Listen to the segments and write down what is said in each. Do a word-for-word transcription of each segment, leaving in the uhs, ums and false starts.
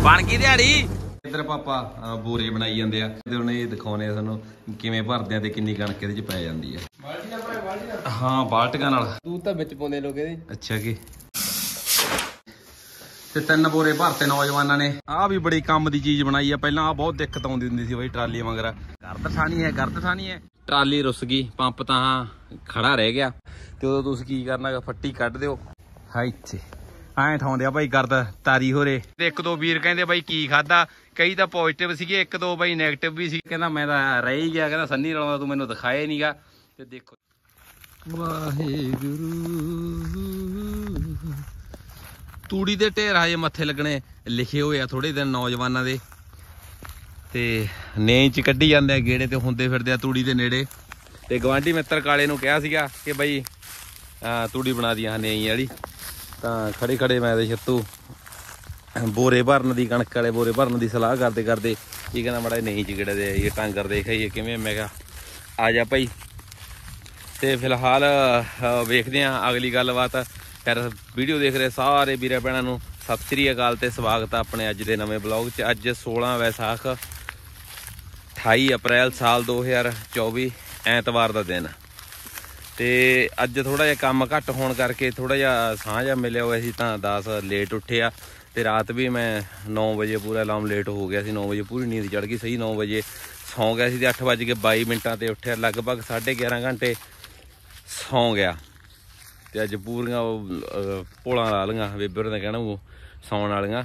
ਬਣ ਗਈ ਦਿਹਾੜੀ। ਇੱਧਰ ਪਾਪਾ ਬੋਰੇ ਬਣਾਈ ਜਾਂਦੇ ਆ ਤੇ ਉਹਨੇ ਇਹ ਦਿਖਾਉਣੇ ਆ ਸਾਨੂੰ ਕਿਵੇਂ ਭਰਦੇ ਆ ਤੇ ਕਿੰਨੀ ਕਣਕ ਇਹਦੇ ਚ ਪੈ ਜਾਂਦੀ ਆ। ਹਾਂ ਬਾਲਟੀਆਂ ਨਾਲ ਤੂੰ ਤਾਂ ਵਿੱਚ ਪਾਉਂਦੇ ਲੋਕ ਇਹਦੇ। ਅੱਛਾ ਕੀ ਤੇ ਤਿੰਨ ਬੋਰੇ ਭਰਤੇ ਨੌਜਵਾਨਾਂ ਨੇ। ਆਹ ਵੀ ਬੜੀ ਕੰਮ ਦੀ ਚੀਜ਼ ਬਣਾਈ ਆ। ਪਹਿਲਾਂ ਆਹ ਬਹੁਤ ਦਿੱਕਤ ਆਉਂਦੀ ਹੁੰਦੀ ਸੀ ਬਈ ਟਰਾਲੀ ਮਗਰ ਗਰਦ ਠਾਣੀ ਹੈ ਗਰਦ ਠਾਣੀ ਹੈ। ਟਰਾਲੀ ਰੁੱਸ ਗਈ, ਪੰਪ ਤਾਂ ਖੜਾ ਰਹਿ ਗਿਆ ਤੇ ਉਦੋਂ ਤੁਸੀਂ ਕੀ ਕਰਨਾ, ਫੱਟੀ ਕੱਢ ਦਿਓ ਹਾਂ ਇੱਥੇ ਐਂ ਠਾਉਂਦੇ ਆ ਭਾਈ ਗਰਦ ਤਾਰੀ ਹੋਰੇ। ਤੇ ਇੱਕ ਦੋ ਵੀਰ ਕਹਿੰਦੇ ਬਾਈ ਕੀ ਖਾਦਾ, ਕਈ ਤਾਂ ਪੋਜ਼ਿਟਿਵ ਸੀਗੇ, ਇੱਕ ਦੋ ਬਾਈ ਨੈਗੇਟਿਵ ਵੀ ਸੀ। ਕਹਿੰਦਾ ਮੈਂ ਤਾਂ ਰਹਿ ਹੀ ਗਿਆ, ਕਹਿੰਦਾ ਸੰਨੀ ਰਲਾਉਂਦਾ ਤੂੰ ਮੈਨੂੰ ਦਿਖਾਇਆ ਨੀਗਾ। ਤੇ ਦੇਖੋ ਵਾਹਿਗੁਰੂ ਤੂੜੀ ਦੇ ਢੇਰ ਹਜੇ ਮੱਥੇ ਲੱਗਣੇ ਲਿਖੇ ਹੋਏ ਆ ਥੋੜੇ ਦਿਨ ਨੌਜਵਾਨਾਂ ਦੇ ਤੇ ਨੇਂ ਚ ਕੱਢੀ ਜਾਂਦੇ ਆ ਗੇੜੇ ਤੇ ਹੁੰਦੇ ਫਿਰਦੇ ਆ ਤੂੜੀ ਦੇ ਨੇੜੇ। ਤੇ ਗਵਾਂਢੀ ਮਿੱਤਰ ਕਾਲੇ ਨੂੰ ਕਿਹਾ ਸੀਗਾ ਕਿ ਬਈ ਤੂੜੀ ਬਣਾ ਦੀਆਂ ਨੇਈ ਵਾਲੀ, ਤਾਂ ਖੜੇ ਖੜੇ ਮੈਂ ਤੇ ਛੱਤੂ ਬੋਰੇ ਭਰਨ ਦੀ ਕਣਕ ਵਾਲੇ ਬੋਰੇ ਭਰਨ ਦੀ ਸਲਾਹ ਕਰਦੇ ਕਰਦੇ ਇਹ ਕਹਿੰਦਾ ਮਾੜਾ ਨਹੀਂ ਚ ਗੇੜੇ ਦੇ ਇਹ ਟਾਂਗਰ ਦੇਖਾਈਏ ਕਿਵੇਂ। ਮੈਂ ਕਿਹਾ ਆ ਜਾ ਭਾਈ। ਤੇ ਫਿਲਹਾਲ ਵੇਖਦੇ ਹਾਂ ਅਗਲੀ ਗੱਲਬਾਤ। ਫਿਰ ਵੀਡੀਓ ਦੇਖ ਰਹੇ ਸਾਰੇ ਵੀਰਾਂ ਭੈਣਾਂ ਨੂੰ ਸਤਿ ਸ੍ਰੀ ਅਕਾਲ ਤੇ ਸਵਾਗਤ ਆ ਆਪਣੇ ਅੱਜ ਦੇ ਨਵੇਂ ਬਲੌਗ 'ਚ। ਅੱਜ ਸੋਲਾਂ ਵੈਸਾਖ ਅਠਾਈ ਅਪ੍ਰੈਲ ਸਾਲ ਦੋ ਹਜ਼ਾਰ ਚੌਵੀ ਐਤਵਾਰ ਦਾ ਦਿਨ। ਤੇ ਅੱਜ ਥੋੜਾ ਜਿਹਾ ਕੰਮ ਘੱਟ ਹੋਣ ਕਰਕੇ ਥੋੜਾ ਜਿਹਾ ਸਾਂਝ ਜਿਹਾ ਮਿਲਿਆ ਹੋਇਆ ਸੀ ਤਾਂ ਦਸ ਲੇਟ ਉੱਠਿਆ। ਤੇ ਰਾਤ ਵੀ ਮੈਂ ਨੌ ਵਜੇ ਪੂਰਾ ਅਲਾਰਮ ਲੇਟ ਹੋ ਗਿਆ ਸੀ, ਨੌ ਵਜੇ ਪੂਰੀ ਨੀਂਦ ਚੜ੍ਹ ਗਈ ਸਹੀ ਨੌ ਵਜੇ ਸੌਂ ਗਿਆ ਸੀ ਤੇ ਅੱਠ ਵੱਜ ਕੇ ਬਾਈ ਮਿੰਟਾਂ ਤੇ ਉੱਠਿਆ। ਲਗਭਗ ਸਾਢੇ ਗਿਆਰਾਂ ਘੰਟੇ ਸੌਂ ਗਿਆ ਤੇ ਅੱਜ ਪੂਰੀਆਂ ਭੋਲਾਂ ਲਾ ਲਈਆਂ ਬੇਬਰ ਨੇ ਕਹਿਣਾ ਉਹ ਸੌਣ ਵਾਲੀਆਂ।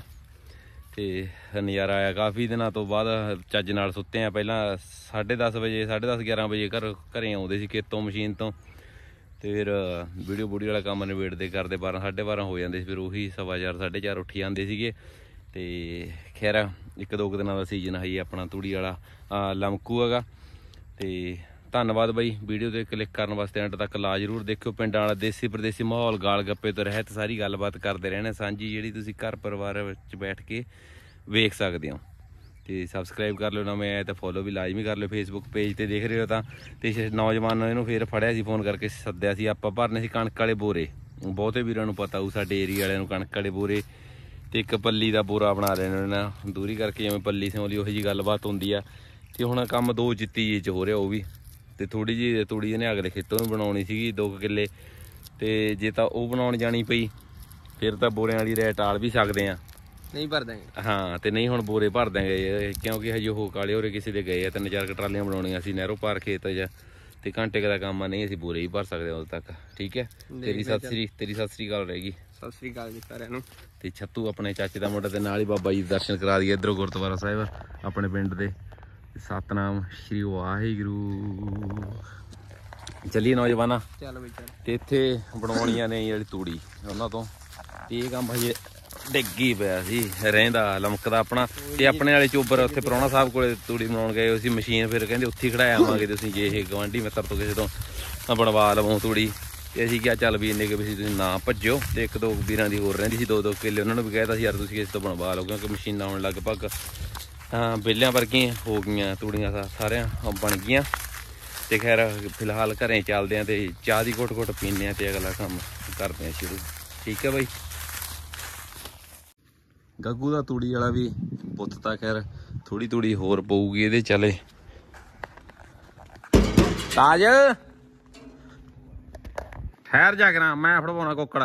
ਤੇ ਨਜ਼ਾਰਾ ਆਇਆ ਕਾਫੀ ਦਿਨਾਂ ਤੋਂ ਬਾਅਦ ਚੱਜ ਨਾਲ ਸੁੱਤੇ ਆ। ਪਹਿਲਾਂ ਸਾਢੇ ਦਸ ਵਜੇ ਸਾਢੇ ਦਸ ਗਿਆਰਾਂ ਵਜੇ ਘਰ ਘਰੇ ਆਉਂਦੇ ਸੀ ਖੇਤੋਂ ਮਸ਼ੀਨ ਤੋਂ ਤੇ ਫਿਰ ਵੀਡੀਓ ਬੂਡੀਓ ਵਾਲਾ ਕੰਮ ਨਿਬੇੜਦੇ ਕਰਦੇ ਬਾਰਾਂ ਸਾਢੇ ਬਾਰਾਂ ਹੋ ਜਾਂਦੇ ਸੀ। ਫਿਰ ਉਹੀ ਸਵਾ ਚਾਰ ਸਾਢੇ ਚਾਰ ਉੱਠੀ ਜਾਂਦੇ ਸੀਗੇ। ਤੇ ਖੈਰ ਇੱਕ ਦੋ ਕੁ ਦਿਨਾਂ ਦਾ ਸੀਜ਼ਨ ਹੈ ਆਪਣਾ ਤੂੜੀ ਵਾਲਾ ਲਮਕੂ ਹੈਗਾ। ਤੇ ਧੰਨਵਾਦ ਬਾਈ ਵੀਡੀਓ ਤੇ ਕਲਿੱਕ ਕਰਨ ਵਾਸਤੇ। ਐਂਡ ਤੱਕ ਲਾ ਜ਼ਰੂਰ ਦੇਖਿਓ। ਪਿੰਡਾਂ ਵਾਲਾ ਦੇਸੀ ਪ੍ਰਦੇਸੀ ਮਾਹੌਲ ਗਾਲ ਗੱਪੇ ਤੋਂ ਰਹਿਤ ਸਾਰੀ ਗੱਲਬਾਤ ਕਰਦੇ ਰਹਿਣਾ ਸਾਂਝੀ, ਜਿਹੜੀ ਤੁਸੀਂ ਘਰ ਪਰਿਵਾਰ ਵਿੱਚ ਬੈਠ ਕੇ ਵੇਖ ਸਕਦੇ ਹੋ। ਤੇ ਸਬਸਕ੍ਰਾਈਬ ਕਰ ਲਿਓ, ਨਵੇਂ ਆਏ ਤਾਂ ਫੋਲੋ ਵੀ ਲਾਜ਼ਮੀ ਕਰ ਲਿਓ ਫੇਸਬੁੱਕ ਪੇਜ ਤੇ ਦੇਖ ਰਹੇ ਹੋ ਤਾਂ। ਤੇ ਨੌਜਵਾਨ ਨੇ ਇਹਨੂੰ ਫਿਰ ਫੜਿਆ ਸੀ, ਫੋਨ ਕਰਕੇ ਸੱਦਿਆ ਸੀ। ਆਪਾਂ ਭਰਨੇ ਸੀ ਕਣਕ ਵਾਲੇ ਬੋਰੇ, ਬਹੁਤੇ ਵੀਰਾਂ ਨੂੰ ਪਤਾ ਹੋਊ ਸਾਡੇ ਏਰੀਆ ਵਾਲਿਆਂ ਨੂੰ ਕਣਕ ਵਾਲੇ ਬੋਰੇ। ਤੇ ਇੱਕ ਪੱਲੀ ਦਾ ਬੋਰਾ ਬਣਾ ਰਹੇ ਨੇ ਨਾ ਦੂਰੀ ਕਰਕੇ, ਜਿਵੇਂ ਪੱਲੀ ਸਿਉਂਲੀ ਉਹੋ ਜਿਹੀ ਗੱਲਬਾਤ ਹੁੰਦੀ ਆ। ਤੇ ਹੁਣ ਕੰਮ ਦੋ ਜਿੱਤੀ ਜੀ 'ਚ ਹੋ ਰਿਹਾ ਉਹ ਵੀ। ਤੇ ਥੋੜੀ ਜਿਹੀ ਤੂੜੀ ਇਹਨੇ ਅਗਲੇ ਖੇਤੋਂ ਵੀ ਬਣਾਉਣੀ ਸੀਗੀ ਦੋ ਕੁ ਕਿੱਲੇ। ਤੇ ਜੇ ਤਾਂ ਉਹ ਬਣਾਉਣ ਜਾਣੀ ਪਈ ਫਿਰ ਤਾਂ ਬੋਰਿਆਂ ਵਾਲੀ ਰੈਟ ਟਾਲ ਵੀ ਸਕਦੇ ਆ, ਨਹੀਂ ਭਰ ਦਾਂਗੇ। ਹਾਂ ਤੇ ਨਹੀਂ ਹੁਣ ਬੋਰੇ ਭਰ ਦਾਂਗੇ ਕਿਉਂਕਿ ਹਜੇ ਉਹ ਕਾਲੇ ਹੋਰੇ ਕਿਸੇ ਦੇ ਗਏ ਆ। ਤਿੰਨ ਚਾਰ ਟਰਾਲੀਆਂ ਬਣਾਉਣੀਆਂ ਸੀ ਨਹਿਰੋਂ ਪਾਰ ਖੇਤ ਜਾਂ ਤੇ ਘੰਟੇ ਦਾ ਕੰਮ ਆ, ਨਹੀਂ ਅਸੀਂ ਬੋਰੇ ਹੀ ਭਰ ਸਕਦੇ ਉਦੋਂ ਤੱਕ। ਠੀਕ ਹੈ ਤੇਰੀ ਸਤਿ ਸ੍ਰੀ ਤੇਰੀ ਸਤਿ ਸ੍ਰੀ ਅਕਾਲ ਰਹੇਗੀ। ਸਤਿ ਸ੍ਰੀ ਅਕਾਲ ਜੀ ਸਾਰਿਆਂ ਨੂੰ। ਤੇ ਛੱਤੂ ਆਪਣੇ ਚਾਚੇ ਦਾ ਮੁੰਡਾ ਤੇ ਨਾਲ ਹੀ ਬਾਬਾ ਜੀ ਦੇ ਦਰਸ਼ਨ ਕਰਾ ਦਈਏ ਇੱਧਰੋਂ ਗੁਰਦੁਆਰਾ ਸਾਹਿਬ ਆਪਣੇ ਪਿੰਡ ਦੇ। ਸਤਨਾਮ ਸ਼੍ਰੀ ਵਾਹਿਗੁਰੂ। ਚੱਲੀਏ ਨੌਜਵਾਨਾਂ ਚੱਲ ਬਈ ਚੱਲ। ਤੇ ਇੱਥੇ ਬਣਾਉਣੀਆਂ ਨੇ ਜਿਹੜੀ ਤੂੜੀ ਉਹਨਾਂ ਤੋਂ। ਤੇ ਇਹ ਕੰਮ ਹਜੇ ਡਿੱਗੀ ਪਿਆ ਸੀ ਰਹਿੰਦਾ ਲਮਕਦਾ ਆਪਣਾ। ਤੇ ਆਪਣੇ ਵਾਲੇ ਚੋਬਰ ਉੱਥੇ ਪ੍ਰਾਹੁਣਾ ਸਾਹਿਬ ਕੋਲੇ ਤੂੜੀ ਬਣਾਉਣ ਗਏ ਸੀ ਮਸ਼ੀਨ, ਫਿਰ ਕਹਿੰਦੇ ਉੱਥੇ ਹੀ ਖੜਾਇਆ ਆਵਾਂਗੇ ਤੁਸੀਂ ਜੇ ਇਹ ਗਵਾਂਢੀ ਮਿੱਤਰ ਤੋਂ ਕਿਸੇ ਤੋਂ ਬਣਵਾ ਲਵੋ ਤੂੜੀ। ਤੇ ਅਸੀਂ ਕਿਹਾ ਚੱਲ ਵੀ ਇੰਨੇ ਕੁ ਵੀ ਤੁਸੀਂ ਨਾ ਭੱਜੋ। ਤੇ ਇੱਕ ਦੋ ਵੀਰਾਂ ਦੀ ਹੋਰ ਰਹਿੰਦੀ ਸੀ ਦੋ ਦੋ ਕਿੱਲੇ, ਉਹਨਾਂ ਨੂੰ ਵੀ ਕਹਿਤਾ ਸੀ ਯਾਰ ਤੁਸੀਂ ਕਿਸੇ ਤੋਂ ਬਣਵਾ ਲਓ ਕਿਉਂਕਿ ਮਸ਼ੀਨਾਂ ਆਉਣ ਲਗਭਗ ਵਿਹਲਿਆਂ ਵਰਗੀਆਂ ਹੋ ਗਈਆਂ ਤੂੜੀਆਂ ਸਾਰਿਆਂ ਬਣ ਗਈਆਂ। ਤੇ ਖੈਰ ਫਿਲਹਾਲ ਘਰੇ ਚੱਲਦੇ ਆ ਤੇ ਚਾਹ ਦੀ ਘੁੱਟ ਘੁੱਟ ਪੀਂਦੇ ਆ ਤੇ ਅਗਲਾ ਕੰਮ ਕਰਦੇ ਆ ਸ਼ੁਰੂ। ਠੀਕ ਹੈ ਬਾਈ। ਗੱਗੂ ਦਾ ਤੂੜੀ ਵਾਲਾ ਵੀ ਪੁੱਤ ਤਾਂ ਖੈਰ ਥੋੜੀ ਤੂੜੀ ਹੋਰ ਪਊਗੀ ਇਹਦੇ ਚਲੇ। ਤਾਜ ਠਹਿਰ ਜਾ ਕਰਾਂ ਮੈਂ ਫੜਵਾਉਣਾ ਕੁੱਕੜ।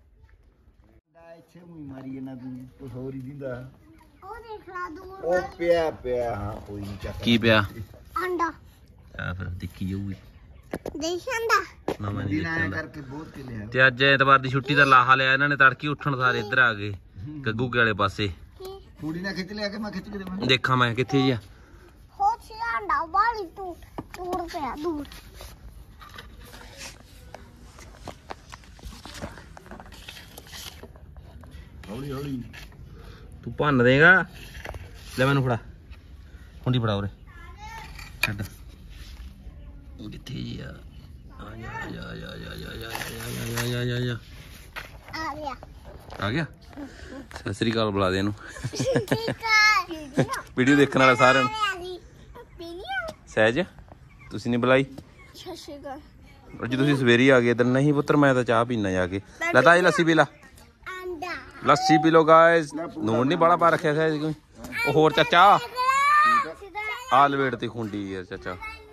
ਉਹ ਪਿਆ ਪਿਆ ਹਾਂ ਕੋਈ ਨਹੀਂ ਚੱਕ। ਕੀ ਪਿਆ? ਅੰਡਾ। ਆ ਫਿਰ ਦੇਖੀ ਜਾਊਗੀ ਦੇਖਾਂ ਦਾ ਨਵਾਂ ਨਹੀਂ ਦੇਖਾਂ ਕਰਕੇ ਬਹੁਤ ਕੇ ਲਿਆ। ਤੇ ਅੱਜ ਐਤਵਾਰ ਦੀ ਛੁੱਟੀ ਦਾ ਲਾਹਾ ਲਿਆ ਇਹਨਾਂ ਨੇ। ਤੜਕੀ ਉੱਠਣ ਸਾਰੇ ਇੱਧਰ ਆ ਗਏ ਗੱਗੂ ਕੇ ਵਾਲੇ ਪਾਸੇ। ਤੂੜੀ ਨਾ ਖਿੱਚ ਲਿਆ ਕਿ ਮੈਂ ਖਿੱਚ ਕੇ ਦੇਵਾਂ। ਦੇਖਾਂ ਮੈਂ ਕਿੱਥੇ ਜੀ ਆ ਹੋ ਸੀ ਅੰਡਾ ਵਾਲੀ ਤੂੰ ਦੂਰ ਪਿਆ ਦੂਰ। ਹੌਲੀ ਹੌਲੀ ਤੂੰ ਭੰਨ ਦੇਗਾ। ਲੈ ਮੈਨੂੰ ਫੜਾ ਹੁੰਡੀ ਫੜਾ ਉਰੇ ਛੱਡ। ਉਹ ਕਿੱਥੇ ਜੀ ਆ? ਆ ਜਾ ਆ ਜਾ ਆ ਜਾ ਆ ਜਾ ਆ ਜਾ ਆ ਜਾ ਆ ਜਾ ਆ ਗਿਆ ਆ ਗਿਆ। ਸਤਿ ਸ੍ਰੀ ਅਕਾਲ ਬੁਲਾ ਦੇ ਇਹਨੂੰ। ਵੀਡੀਓ ਦੇਖਣ ਵਾਲਾ ਸਾਰਿਆਂ ਨੂੰ। ਸਹਿਜ ਤੁਸੀਂ ਨਹੀਂ ਬੁਲਾਈ? ਸਤਿ ਸ਼੍ਰੀ ਅਕਾਲ। ਜੀ ਤੁਸੀਂ ਸਵੇਰੇ ਆ ਗਏ ਇੱਧਰ। ਨਹੀਂ ਪੁੱਤਰ ਮੈਂ ਤਾਂ ਚਾਹ ਪੀਣਾ ਜਾ ਕੇ। ਲੈ ਤਾਂ ਇਹ ਲੱਸੀ ਪੀ ਲਾ। ਅੰਡਾ ਲੱਸੀ ਪੀ ਲੋ ਗਾਇਸ। ਨੂਣ ਨਹੀਂ ਬਾਲਾ ਪਾ ਰੱਖਿਆ ਸੀ ਕੋਈ। ਉਹ ਹੋਰ ਚਾਚਾ ਆ ਲਵੇਟ ਤੇ ਖੁੰਡੀ ਯਾਰ ਚਾਚਾ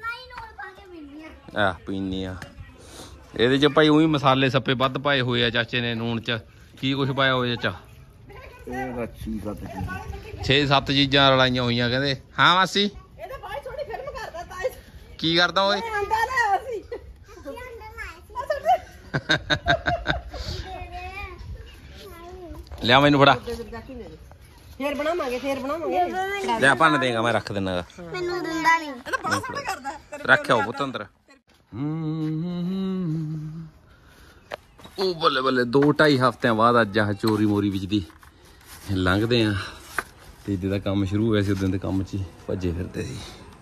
ਆ ਪੀਨੀ ਆ। ਇਹਦੇ ਚ ਭਾਈ ਉਹੀ ਮਸਾਲੇ ਸੱਪੇ ਵੱਧ ਪਾਏ ਹੋਏ ਆ ਚਾਚੇ ਨੇ। ਨੂਣ ਚ ਕੀ ਕੁਛ ਪਾਇਆ ਹੋਇਆ ਚਾਚਾ? ਛੇ ਸੱਤ ਚੀਜ਼ਾਂ ਰਲਾਈਆਂ ਹੋਈਆਂ ਕਹਿੰਦੇ। ਹਾਂ ਮਾਸੀ ਕੀ ਕਰਦਾ ਓਏ? ਲਿਆ ਮੈਨੂੰ ਫੜਾ। ਫੇਰ ਬਣਾਵਾਂਗੇ ਫੇਰ ਬਣਾਵਾਂਗੇ। ਲੈ ਭੰਨ ਦੇਗਾ ਮੈਂ ਰੱਖ ਦਿੰਦਾ। ਮੈਨੂੰ ਦਿੰਦਾ ਨਹੀਂ। ਰੱਖਿਆ ਪੁੱਤ ਅੰਦਰ। ਉਹ ਬੱਲੇ ਬੱਲੇ ਦੋ ਢਾਈ ਹਫ਼ਤਿਆਂ ਬਾਅਦ ਅੱਜ ਆਹ ਚੋਰੀ ਮੋਰੀ ਵਿੱਚ ਦੀ ਲੰਘਦੇ ਆ ਤੇ ਜਿਹਦਾ ਕੰਮ ਸ਼ੁਰੂ ਹੋਇਆ ਸੀ ਉਦੋਂ ਦੇ ਕੰਮ 'ਚ ਹੀ ਭੱਜੇ ਫਿਰਦੇ ਸੀ।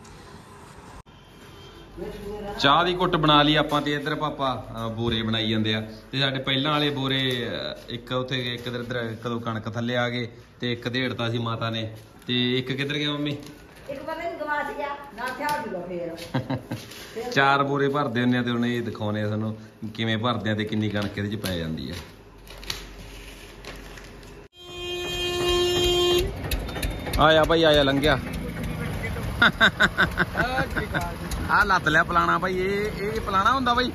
ਚਾਹ ਦੀ ਘੁੱਟ ਬਣਾ ਲਈ ਆਪਾਂ ਤੇ ਇੱਧਰ ਪਾਪਾ ਬੋਰੇ ਬਣਾਈ ਜਾਂਦੇ ਆ ਤੇ ਸਾਡੇ ਪਹਿਲਾਂ ਵਾਲੇ ਬੋਰੇ ਇੱਕ ਉੱਥੇ ਇੱਕ ਇੱਧਰ ਕਦੋਂ ਕਣਕ ਥੱਲੇ ਆ ਗਏ ਤੇ ਇੱਕ ਢੇੜਤਾ ਸੀ ਮਾਤਾ ਨੇ ਤੇ ਇੱਕ ਕਿੱਧਰ ਗਿਆ ਮੰਮੀ? ਇੱਕ ਬੰਦੇ ਨੂੰ ਗਵਾਚ ਗਿਆ ਨਾ ਥਿਆ ਜੂਗਾ ਫੇਰ। ਚਾਰ ਬੋਰੇ ਭਰਦੇ ਹੁੰਦੇ ਆ ਤੇ ਹੁਣ ਇਹ ਦਿਖਾਉਣੇ ਆ ਸਾਨੂੰ ਕਿਵੇਂ ਭਰਦੇ ਆ ਤੇ ਕਿੰਨੀ ਕਣਕ ਇਹਦੇ ਚ ਪੈ ਜਾਂਦੀ ਆ। ਆਇਆ ਭਾਈ ਆਇਆ ਲੰਘਿਆ। ਆ ਲੱਤ ਲਿਆ ਪਲਾਣਾ ਭਾਈ। ਇਹ ਇਹ ਪਲਾਣਾ ਹੁੰਦਾ ਭਾਈ।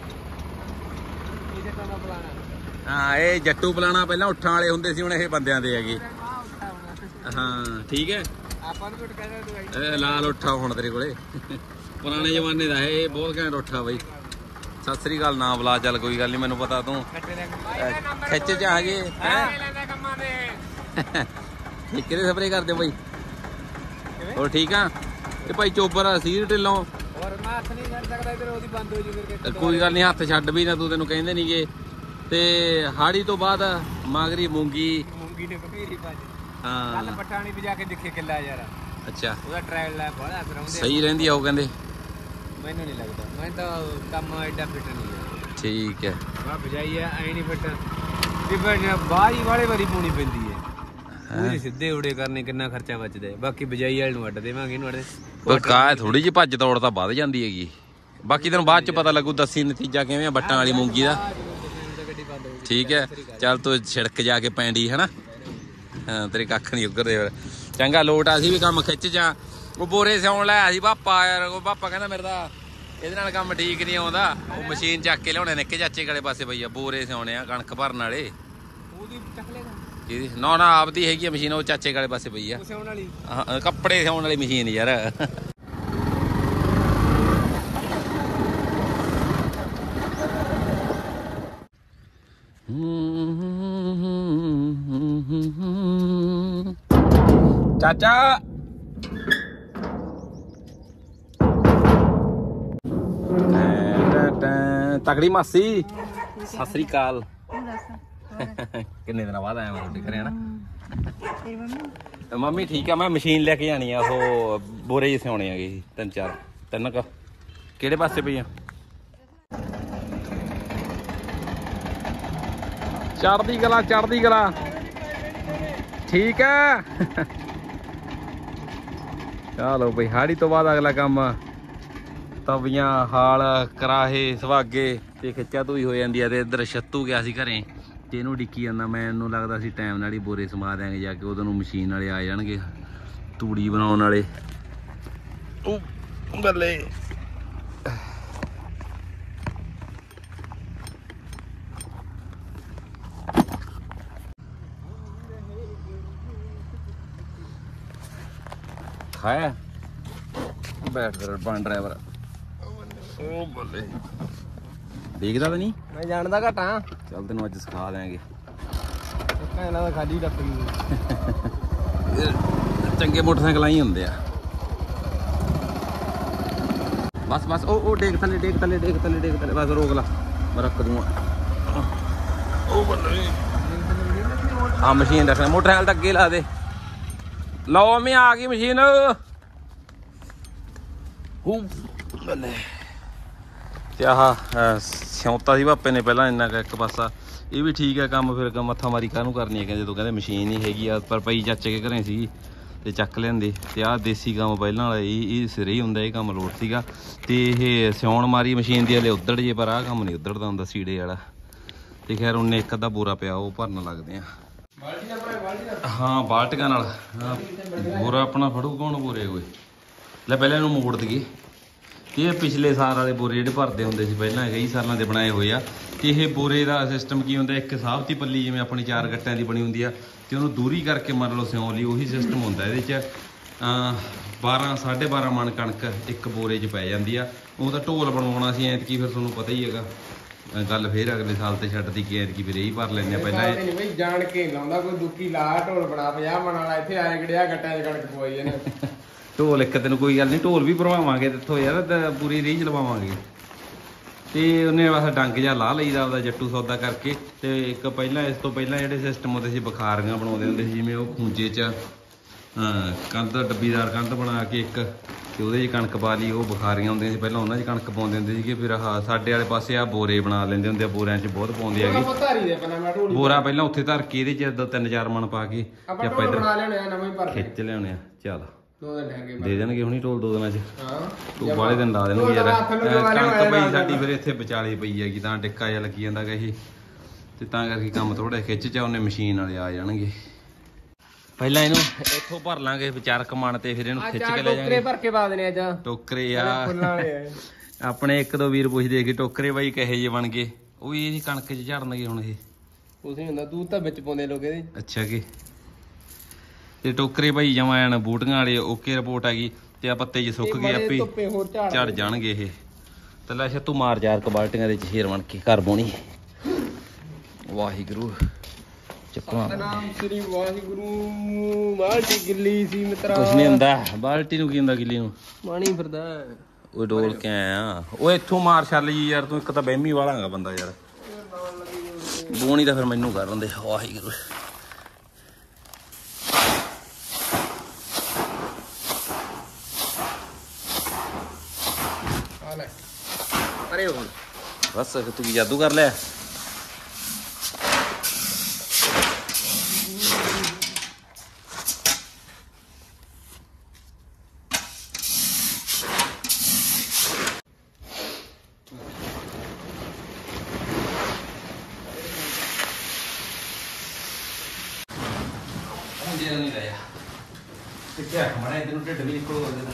ਹਾਂ ਇਹ ਜੱਟੂ ਪਲਾਣਾ ਪਹਿਲਾਂ ਉੱਠਾਂ ਵਾਲੇ ਹੁੰਦੇ ਸੀ ਹੁਣ ਇਹ ਬੰਦਿਆਂ ਦੇ ਹੈਗੇ। ਹਾਂ ਠੀਕ ਹੈ। ਇਹ ਲਾਲ ਉੱਠਾ ਹੁਣ ਤੇਰੇ ਕੋਲੇ ਪੁਰਾਣੇ ਜ਼ਮਾਨੇ ਦਾ ਇਹ ਬਹੁਤ ਘੈਂਟ ਉੱਠਾ ਬਾਈ। ਸਤਿ ਸ੍ਰੀ ਅਕਾਲ ਨਾ ਬੁਲਾ ਚੱਲ ਕੋਈ ਗੱਲ ਨਹੀਂ ਮੈਨੂੰ ਪਤਾ ਤੂੰ ਖਿੱਚ ਚ ਆ ਗਏ ਠੇਕੇ ਦੇ ਸਪਰੇ ਕਰਦੇ ਬਾਈ। ਹੋਰ ਠੀਕ ਆ? ਇਹ ਭਾਈ ਚੋਬਰ ਸੀਰ ਢਿੱਲੋਂ ਕੋਈ ਗੱਲ ਨਹੀਂ ਹੱਥ ਛੱਡ ਵੀ ਨਾ ਤੂੰ ਤੈਨੂੰ ਕਹਿੰਦੇ ਨੀ ਗੇ। ਤੇ ਹਾੜੀ ਤੋਂ ਬਾਅਦ ਮਾਗਰੀ ਮੂੰਗੀ ਮੂੰਗੀ ਨੇ ਬਥੇਰੀ ਭਾਜੀ। ਹਾਂ ਕੱਲ ਪਟਾਣੀ ਵਜਾ ਕੇ ਦੇਖੇ ਕਿੱਲਾ ਯਾਰ। ਅੱਛਾ ਉਹਦਾ ਟ੍ਰਾਇਲ ਲੈ ਬੜਾ ਕਰਾਉਂਦੇ ਸਹੀ ਰਹਿੰਦੀ ਆ ਉਹ ਕਹਿੰਦੇ। ਮੈਨੂੰ ਨਹੀਂ ਲੱਗਦਾ ਮੈਂ ਤਾਂ ਕੰਮ ਐਡਾ ਫਿੱਟ ਨਹੀਂ ਹੈ। ਠੀਕ ਹੈ ਮੈਂ ਬਜਾਈ ਆ ਐ ਨਹੀਂ ਫਿੱਟ ਵੀ ਬਾਹਰੀ ਵਾਲੇ ਵਾਰੀ ਪੂਣੀ ਪੈਂਦੀ ਹੈ। ਪੂਰੀ ਸਿੱਧੇ ਉੜੇ ਕਰਨੇ ਕਿੰਨਾ ਖਰਚਾ ਬਚਦਾ। ਬਾਕੀ ਬਜਾਈ ਵਾਲੇ ਨੂੰ ਅੱਡ ਦੇਵਾਂਗੇ ਇਹਨੂੰ ਅੱਡ ਕਾ ਥੋੜੀ ਜਿਹੀ ਭੱਜ ਦੌੜ ਤਾਂ ਵੱਧ ਜਾਂਦੀ ਹੈਗੀ। ਬਾਕੀ ਤੈਨੂੰ ਬਾਅਦ ਚ ਪਤਾ ਲੱਗੂ ਦੱਸੀ ਨਤੀਜਾ ਕਿਵੇਂ ਬੱਟਾਂ ਵਾਲੀ ਮੂੰਗੀ ਦਾ। ਠੀਕ ਹੈ ਚੱਲ ਤੂੰ ਛਿੜਕ ਜਾ ਕੇ ਪੈਂਦੀ ਹਨਾ। ਹਾਂ ਤੇਰੇ ਕੱਖ ਨਹੀਂ ਉੱਗਰਦੇ ਫਿਰ ਚੰਗਾ ਲੋਟ ਆ। ਅਸੀਂ ਵੀ ਕੰਮ ਖਿੱਚ ਜਾ। ਉਹ ਬੋਰੇ ਸਿਉਣ ਲਿਆ ਸੀ ਪਾਪਾ ਯਾਰ। ਉਹ ਪਾਪਾ ਕਹਿੰਦਾ ਮੇਰੇ ਤਾਂ ਇਹਦੇ ਨਾਲ ਕੰਮ ਠੀਕ ਨਹੀਂ ਆਉਂਦਾ। ਉਹ ਮਸ਼ੀਨ ਚੱਕ ਕੇ ਲਿਆਉਣੇ ਨਿੱਕੇ ਚਾਚੇ ਵਾਲੇ ਪਾਸੇ ਪਈ ਆ ਬੋਰੇ ਸਿਉਣੇ ਆ ਕਣਕ ਭਰਨ ਵਾਲੇ। ਨਾ ਨਾ ਆਪਦੀ ਹੈਗੀ ਆ ਮਸ਼ੀਨ ਉਹ ਚਾਚੇ ਵਾਲੇ ਪਾਸੇ ਪਈ ਆ। ਹਾਂ ਕੱਪੜੇ ਸਿਉਣ ਵਾਲੀ ਮਸ਼ੀਨ ਯਾਰ। ਚਾਚਾ ਤਕੜੀ ਮਾਸੀ ਸਤਿ ਸ੍ਰੀ ਅਕਾਲ। ਕਿੰਨੇ ਦਿਨਾਂ ਬਾਅਦ ਆਇਆ ਮੈਂ ਤੁਹਾਡੇ ਘਰੇ ਹਨਾ। ਮੰਮੀ ਠੀਕ ਆ। ਮੈਂ ਮਸ਼ੀਨ ਲੈ ਕੇ ਜਾਣੀ ਆ ਉਹ ਬੋਰੇ ਜਿਹੇ ਸਿਉਣੇ ਹੈਗੇ ਤਿੰਨ ਚਾਰ ਤਿੰਨ ਕ ਕਿਹੜੇ ਪਾਸੇ ਪਈਆਂ? ਚੜ੍ਹਦੀ ਕਲਾ ਚੜ੍ਹਦੀ ਕਲਾ ਠੀਕ ਆ। ਚਲੋ ਬਈ ਹਾੜੀ ਤੋਂ ਬਾਅਦ ਅਗਲਾ ਕੰਮ ਤਵੀਆਂ ਹਾਲ ਕਰਾਹੇ ਸੁਹਾਗੇ ਤੇ ਖਿੱਚਾ ਧੂਈ ਹੋ ਜਾਂਦੀ ਆ। ਤੇ ਇੱਧਰ ਛੱਤੂ ਗਿਆ ਸੀ ਘਰੇ ਤੇ ਇਹਨੂੰ ਡਿੱਕੀ ਜਾਂਦਾ। ਮੈਨੂੰ ਲੱਗਦਾ ਸੀ ਟਾਈਮ ਨਾਲ ਹੀ ਬੋਰੇ ਸਮਾ ਦਿਆਂਗੇ ਜਾ ਕੇ। ਉਦੋਂ ਨੂੰ ਮਸ਼ੀਨ ਵਾਲੇ ਆ ਜਾਣਗੇ ਤੂੜੀ ਬਣਾਉਣ ਵਾਲੇ। ਉਹ ਬੱਲੇ ਖਾਇਆ ਬੈਠ ਫਿਰ ਬਣ ਡਰਾਈਵਰ। ਉਹ ਬੱਲੇ ਦੇਖਦਾ ਤਾਂ ਨਹੀਂ ਮੈਂ ਜਾਣਦਾ ਘਟਾਂ। ਚੱਲ ਤੈਨੂੰ ਅੱਜ ਸਿਖਾ ਦਿਆਂਗੇ। ਇਹਨਾਂ ਦਾ ਖਾਲੀ ਟੱਪ ਗਈ। ਚੰਗੇ ਮੋਟਰਸਾਈਕਲ ਹੀ ਹੁੰਦੇ ਆ। ਬਸ ਬਸ ਉਹ ਉਹ ਡੇਕ ਥੱਲੇ ਡੇਕ ਥੱਲੇ ਡੇਕ ਥੱਲੇ ਡੇਕ ਥੱਲੇ ਬਸ ਰੋਕ ਲਾ ਮੈਂ ਰੱਖ ਦੂੰਗਾ। ਉਹ ਬੱਲੇ ਆ ਮਸ਼ੀਨ ਰੱਖਣਾ ਮੋਟਰਸਾਈਕਲ ਤਾਂ ਅੱਗੇ ਲਾ ਦੇ। ਲਓ ਮੈਂ ਆ ਗਈ ਮਸ਼ੀਨ। ਹੂ ਬੱਲੇ ਤੇ ਆਹ ਸਿਉਂਤਾ ਸੀ ਭਾਪੇ ਨੇ ਪਹਿਲਾਂ ਇੰਨਾ ਕੁ ਇੱਕ ਪਾਸਾ। ਇਹ ਵੀ ਠੀਕ ਹੈ ਕੰਮ। ਫਿਰ ਮੱਥਾ ਮਾਰੀ ਕਾਹਨੂੰ ਕਰਨੀ ਹੈ ਜਦੋਂ ਕਹਿੰਦੇ ਮਸ਼ੀਨ ਨਹੀਂ ਹੈਗੀ ਆ। ਪਰ ਪਈ ਚਾਚੇ ਕੇ ਘਰੇ ਸੀ ਤੇ ਚੱਕ ਲੈਂਦੇ। ਤੇ ਆਹ ਦੇਸੀ ਕੰਮ ਪਹਿਲਾਂ ਵਾਲਾ ਇਹ ਇਹ ਸਿਰੇ ਹੀ ਹੁੰਦਾ। ਇਹ ਕੰਮ ਲੋਟ ਸੀਗਾ ਤੇ ਇਹ ਸਿਉਣ ਮਾਰੀ ਮਸ਼ੀਨ ਦੀ ਹਲੇ ਉੱਧੜ ਜੇ। ਪਰ ਆਹ ਕੰਮ ਨਹੀਂ ਉੱਧੜਦਾ ਹੁੰਦਾ ਸੀੜੇ ਵਾਲਾ। ਤੇ ਖੈਰ ਉਹਨੇ ਇੱਕ ਅੱਧਾ ਬੋਰਾ ਪਿਆ ਉਹ ਭਰਨ ਲੱਗਦੇ ਆ। ਹਾਂ ਬਾਲਟੀਆਂ ਨਾਲ ਹਾਂ, ਬੋਰਾ ਆਪਣਾ ਫੜੂ ਕੌਣ ਬੋਰੇ ਕੋਈ ਲੈ ਪਹਿਲਾਂ ਇਹਨੂੰ ਮੋੜ ਦਈਏ। ਤੇ ਇਹ ਪਿਛਲੇ ਸਾਲ ਵਾਲੇ ਬੋਰੇ ਜਿਹੜੇ ਭਰਦੇ ਹੁੰਦੇ ਸੀ ਪਹਿਲਾਂ ਕਈ ਸਾਲਾਂ ਦੇ ਬਣਾਏ ਹੋਏ ਆ। ਤੇ ਇਹ ਬੋਰੇ ਦਾ ਸਿਸਟਮ ਕੀ ਹੁੰਦਾ, ਇੱਕ ਸਾਹਬਤੀ ਪੱਲੀ ਜਿਵੇਂ ਆਪਣੀ ਚਾਰ ਗੱਟਿਆਂ ਦੀ ਬਣੀ ਹੁੰਦੀ ਆ ਤੇ ਉਹਨੂੰ ਦੂਰੀ ਕਰਕੇ ਮੰਨ ਲਓ ਸਿਉਣ ਲਈ ਉਹੀ ਸਿਸਟਮ ਹੁੰਦਾ। ਇਹਦੇ 'ਚ ਬਾਰਾਂ ਸਾਢੇ ਬਾਰਾਂ ਮਣ ਕਣਕ ਇੱਕ ਬੋਰੇ 'ਚ ਪੈ ਜਾਂਦੀ ਆ। ਉਹਦਾ ਢੋਲ ਬਣਵਾਉਣਾ ਸੀ ਐਤਕੀ, ਫਿਰ ਤੁਹਾਨੂੰ ਪਤਾ ਹੀ ਹੈਗਾ ਗੱਲ ਫੇਰ ਅਗਲੇ ਸਾਲ ਤੇ ਛੱਡਦੀ ਕਿ ਐਤਕੀ ਫਿਰ ਇਹੀ ਭਰ ਲੈਂਦੇ ਆ। ਪਹਿਲਾਂ ਨਹੀਂ ਬਈ ਜਾਣ ਕੇ ਲਾਉਂਦਾ ਕੋਈ ਦੁੱਕੀ ਲਾ ਢੋਲ ਬਣਾ ਪੰਜਾਹ ਮਣ ਵਾਲਾ, ਇੱਥੇ ਆਏ ਗੜਿਆ ਗੱਟਾਂ 'ਚ ਕਣਕ ਪਵਾਈ ਜਾਂਦੇ। ਢੋਲ ਇੱਕ ਤੈਨੂੰ ਕੋਈ ਗੱਲ ਨਹੀਂ, ਢੋਲ ਵੀ ਭਰਵਾਵਾਂਗੇ ਇੱਥੋਂ ਯਾਰ, ਪੂਰੀ ਰੀਝ ਲਵਾਵਾਂਗੇ। ਤੇ ਉਹਨੇ ਬਸ ਡੰਗ ਜਿਹਾ ਲਾ ਲਈਦਾ ਉਹਦਾ ਜੱਟੂ ਸੌਦਾ ਕਰਕੇ। ਤੇ ਇੱਕ ਪਹਿਲਾਂ ਇਸ ਤੋਂ ਪਹਿਲਾਂ ਜਿਹੜੇ ਸਿਸਟਮ ਹੁੰਦੇ ਸੀ ਬੁਖਾਰੀਆਂ ਬਣਾਉਂਦੇ ਹੁੰਦੇ ਸੀ, ਜਿਵੇਂ ਉਹ ਖੂੰਜੇ 'ਚ ਹਾਂ ਕੰਧ ਡੱਬੀਦਾਰ ਕੰਧ ਬਣਾ ਕੇ ਇੱਕ ਤੇ ਉਹਦੇ 'ਚ ਕਣਕ ਪਾ ਲਈ, ਉਹ ਬੁਖਾਰੀਆਂ ਹੁੰਦੀਆਂ ਸੀ ਪਹਿਲਾਂ, ਉਹਨਾਂ 'ਚ ਕਣਕ ਪਾਉਂਦੇ ਹੁੰਦੇ ਸੀਗੇ। ਫਿਰ ਆਹ ਸਾਡੇ ਵਾਲੇ ਪਾਸੇ ਆ ਬੋਰੇ ਬਣਾ ਲੈਂਦੇ ਹੁੰਦੇ ਆ, ਬੋਰਿਆਂ 'ਚ ਬਹੁਤ ਪਾਉਂਦੇ ਹੈਗੇ ਬੋਰਾ। ਪਹਿਲਾਂ ਉੱਥੇ ਧਰ ਕੇ ਇਹਦੇ 'ਚ ਦੋ ਤਿੰਨ ਚਾਰ ਮਣ ਪਾ ਕੇ ਤੇ ਆਪਾਂ ਇੱਧਰ ਖਿੱਚ ਲਿਆਉਣੇ ਆ। ਚੱਲ ਦੇ ਦੇਣਗੇ ਹੁਣੀ ਢੋਲ ਦੋ ਦਿਨਾਂ 'ਚ, ਤੂੰ ਬਾਹਲੇ ਦਿਨ ਲਾ ਦੇਣਗੇ ਯਾਰ। ਕਣਕ ਪਈ ਸਾਡੀ ਫਿਰ ਇੱਥੇ ਵਿਚਾਲੇ ਪਈ ਹੈਗੀ ਤਾਂ ਡਿੱਕਾ ਜਿਹਾ ਲੱਗੀ ਜਾਂਦਾ ਗਾ ਇਹ, ਤੇ ਤਾਂ ਕਰਕੇ ਕੰਮ ਥੋੜਾ ਖਿੱਚ ਚ ਉਹਨੇ ਮਸ਼ੀਨ ਵਾਲੇ ਆ ਜਾਣਗੇ। ਪਹਿਲਾਂ ਇਹਨੂੰ ਇੱਥੋਂ ਭਰ ਲਾਂਗੇ ਵਿਚਾਰਕ ਮਣ ਤੇ ਫਿਰ ਇਹਨੂੰ ਖਿੱਚ ਕੇ ਲੈ ਜਾਵਾਂਗੇ। ਭਰ ਕੇ ਪਾ ਦੇਣੇ ਅੱਜ ਟੋਕਰੇ ਆ ਆਪਣੇ। ਇੱਕ ਦੋ ਵੀਰ ਪੁੱਛਦੇ ਕਿ ਟੋਕਰੇ ਬਾਈ ਕਹੇ ਜੇ ਬਣ ਗਏ, ਉਹ ਵੀ ਇਹਦੀ ਕਣਕ 'ਚ ਝੜਨਗੇ ਹੁਣ ਇਹ। ਕੁਛ ਨਹੀਂ ਹੁੰਦਾ, ਤੂੰ ਤਾਂ ਵਿੱਚ ਪਾਉਂਦੇ ਲੋਕ ਇਹਦੇ। ਅੱਛਾ ਕੀ ਤੇ ਟੋਕਰੇ ਭਾਈ ਜਮਾ ਐਨ ਬੂਟੀਆਂ ਵਾਲੇ ਓਕੇ ਰਿਪੋਰਟ ਹੈਗੀ। ਤੇ ਆ ਪੱਤੇ ਜੇ ਸੁੱਕ ਗਏ ਆਪੇ ਝੜ ਜਾਣਗੇ ਇਹ। ਤੇ ਲੈ ਤੂੰ ਮਾਰ ਚਾਰ ਕ ਬਾਲਟੀਆਂ ਦੇ ਸ਼ੇਰ ਬਣ ਕੇ ਘਰ ਬੋਣੀ। ਵਾਹਿਗੁਰੂ ਚੱਕਾ ਨਾਮ ਸ੍ਰੀ ਵਾਹਿਗੁਰੂ। ਬਾਲਟੀ ਗਿੱਲੀ ਸੀ ਮਿੱਤਰਾ। ਕੁਛ ਨਹੀਂ ਹੁੰਦਾ, ਬਾਲਟੀ ਨੂੰ ਕੀ ਹੁੰਦਾ ਗਿੱਲੀ ਨੂੰ, ਪਾਣੀ ਫਿਰਦਾ ਉਹ ਡੋਲ ਕੇ ਆਇਆ। ਉਹ ਇੱਥੋਂ ਮਾਰ ਛੱਲ ਜੀ ਯਾਰ, ਤੂੰ ਇੱਕ ਤਾਂ ਬਹਿਮੀ ਵਾਲਾਂਗਾ ਬੰਦਾ ਯਾਰ। ਬੋਣੀ ਤਾਂ ਫਿਰ ਮੈਨੂੰ ਕਰ ਲੈਂਦੇ। ਵਾਹਿਗੁਰੂ ਬਸ ਤੂੰ ਕੀ ਜਾਦੂ ਕਰ ਲਿਆ। ਮੁੰਡੇ ਨਹੀਂ ਲਿਆ ਤੇ ਕਿਆ ਕਮਣਾ ਇਧਰ ਨੂੰ ਢਿੱਡ ਵੀ ਨਿਕਲ ਹੋ ਜਾਂਦਾ।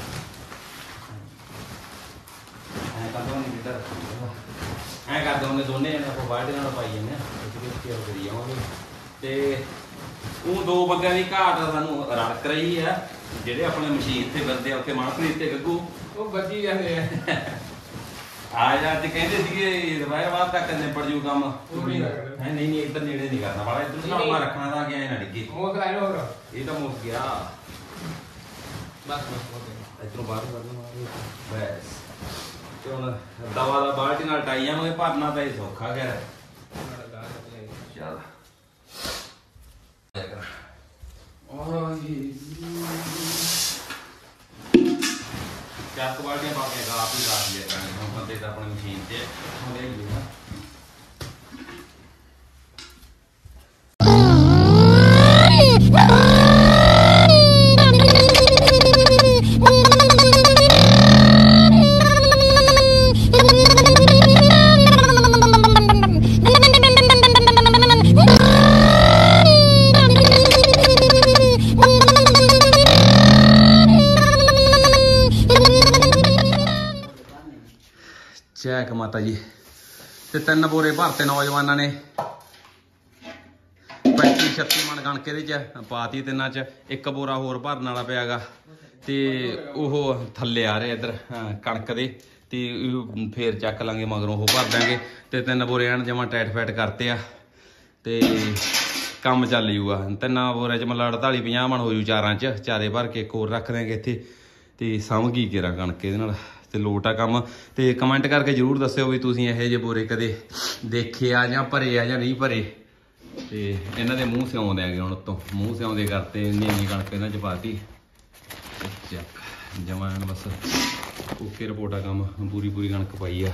ਐ ਕਰਦਾ ਨਹੀਂ ਕਿਧਰ ਐ ਕਰਦੇ ਹੁੰਦੇ ਦੋਨੇ ਆਪਾਂ ਬਾਲਟੀ ਨਾਲ ਪਾਈ ਜਾਂਦੇ ਆ, ਕੇਅਰ ਕਰੀ ਜਾਵਾਂਗੇ। ਤੇ ਉਹ ਦੋ ਬੰਦਿਆਂ ਦੀ ਘਾਟ ਸਾਨੂੰ ਰੜਕ ਰਹੀ ਆ, ਜਿਹੜੇ ਆਪਣੇ ਮਸ਼ੀਨ ਤੇ ਬੰਦੇ ਆ ਉੱਥੇ ਮਨਪ੍ਰੀਤ ਤੇ ਗੱਗੂ ਉਹ ਬੱਜੀ ਜਾਂਦੇ ਆ। ਆ ਜਾ ਤੇ ਕਹਿੰਦੇ ਸੀਗੇ ਦਵਾਈ ਬਾਅਦ ਤੱਕ ਨਿਪਟ ਜੂ ਕੰਮ। ਹੈ ਨਹੀਂ ਨਹੀਂ ਇੱਧਰ ਨੇੜੇ ਨਹੀਂ ਕਰਨਾ ਵਾਲਾ, ਇੱਧਰ ਸਾਹਮਣੇ ਰੱਖਣਾ ਤਾਂ ਕਿ ਐ ਨਾ ਡਿੱਗੇ। ਮੋਸ ਆਇਆ ਹੋਰ ਇਹ ਤਾਂ ਮੁੱਕ ਗਿਆ ਬਸ ਬਸ ਇੱਧਰੋਂ ਬਾਹਰ ਕੱਢਣਾ ਬਸ। ਤੇ ਹੁਣ ਦਵਾ ਦਾ ਬਾਲਟੀ ਨਾਲ ਟਾਈ ਜਾਵਾਂਗੇ, ਭਰਨਾ ਤਾਂ ਇਹ ਸੌਖਾ ਗਿਆ। ਚੱਲ ਚਾਰ ਬਾਲਟੀਆਂ ਪਾ ਕੇ ਆਪ ਹੀ ਲਾ ਦਿਆ ਕਰਾਂਗੇ ਬੰਦੇ ਤਾਂ ਆਪਣੀ ਮਸ਼ੀਨ ਤੇ ਹੁੰਦੇ ਹੀ ਨਾ। ਜੈ ਮਾਤਾ ਜੀ। ਤੇ ਤਿੰਨ ਬੋਰੇ ਭਰਤੇ ਨੌਜਵਾਨਾਂ ਨੇ, ਪੈਂਤੀ ਛੱਤੀ ਮਣ ਕਣਕ ਇਹਦੇ ਚ ਪਾਤੀ ਤਿੰਨਾਂ ਚ। ਇੱਕ ਬੋਰਾ ਹੋਰ ਭਰਨ ਵਾਲਾ ਪਿਆ ਗਾ ਤੇ ਉਹ ਥੱਲੇ ਆ ਰਿਹਾ ਇੱਧਰ ਕਣਕ ਦੇ, ਤੇ ਫੇਰ ਚੱਕ ਲਾਂਗੇ ਮਗਰੋਂ ਉਹ ਭਰ ਦਾਂਗੇ। ਤੇ ਤਿੰਨ ਬੋਰੇ ਐਨ ਜਮਾ ਟੈਟ ਫੈਟ ਕਰਤੇ ਆ ਤੇ ਕੰਮ ਚੱਲ ਜੂਗਾ। ਤਿੰਨਾਂ ਬੋਰਿਆਂ ਚ ਮਤਲਬ ਅੜਤਾਲੀ ਪੰਜਾਹ ਮਣ ਹੋ ਜੂ ਚਾਰਾਂ ਚ। ਚਾਰੇ ਭਰ ਕੇ ਇੱਕ ਹੋਰ ਰੱਖ ਦਿਆਂਗੇ ਇੱਥੇ ਤੇ ਸਮਝ ਗਈ ਕੇਰਾ ਕਣਕ ਇਹਦੇ ਨਾਲ ਤੇ ਲੋਟ ਆ ਕੰਮ। ਤੇ ਕਮੈਂਟ ਕਰਕੇ ਜ਼ਰੂਰ ਦੱਸਿਓ ਵੀ ਤੁਸੀਂ ਇਹੋ ਜਿਹੇ ਬੋਰੇ ਕਦੇ ਦੇਖੇ ਆ ਜਾਂ ਭਰੇ ਆ ਜਾਂ ਨਹੀਂ ਭਰੇ। ਤੇ ਇਹਨਾਂ ਦੇ ਮੂੰਹ ਸਿਉਂ ਦਿਆਂਗੇ ਹੁਣ ਉੱਤੋਂ, ਮੂੰਹ ਸਿਉਂਦੇ ਕਰਤੇ। ਇੰਨੀ ਇੰਨੀ ਕਣਕ ਇਹਨਾਂ ਚ ਪਾਤੀ ਚੱਕ ਜਮਾਂ ਬਸ ਓਕੇ ਰਿਪੋਰਟ ਆ ਕੰਮ। ਪੂਰੀ ਪੂਰੀ ਕਣਕ ਪਾਈ ਆ।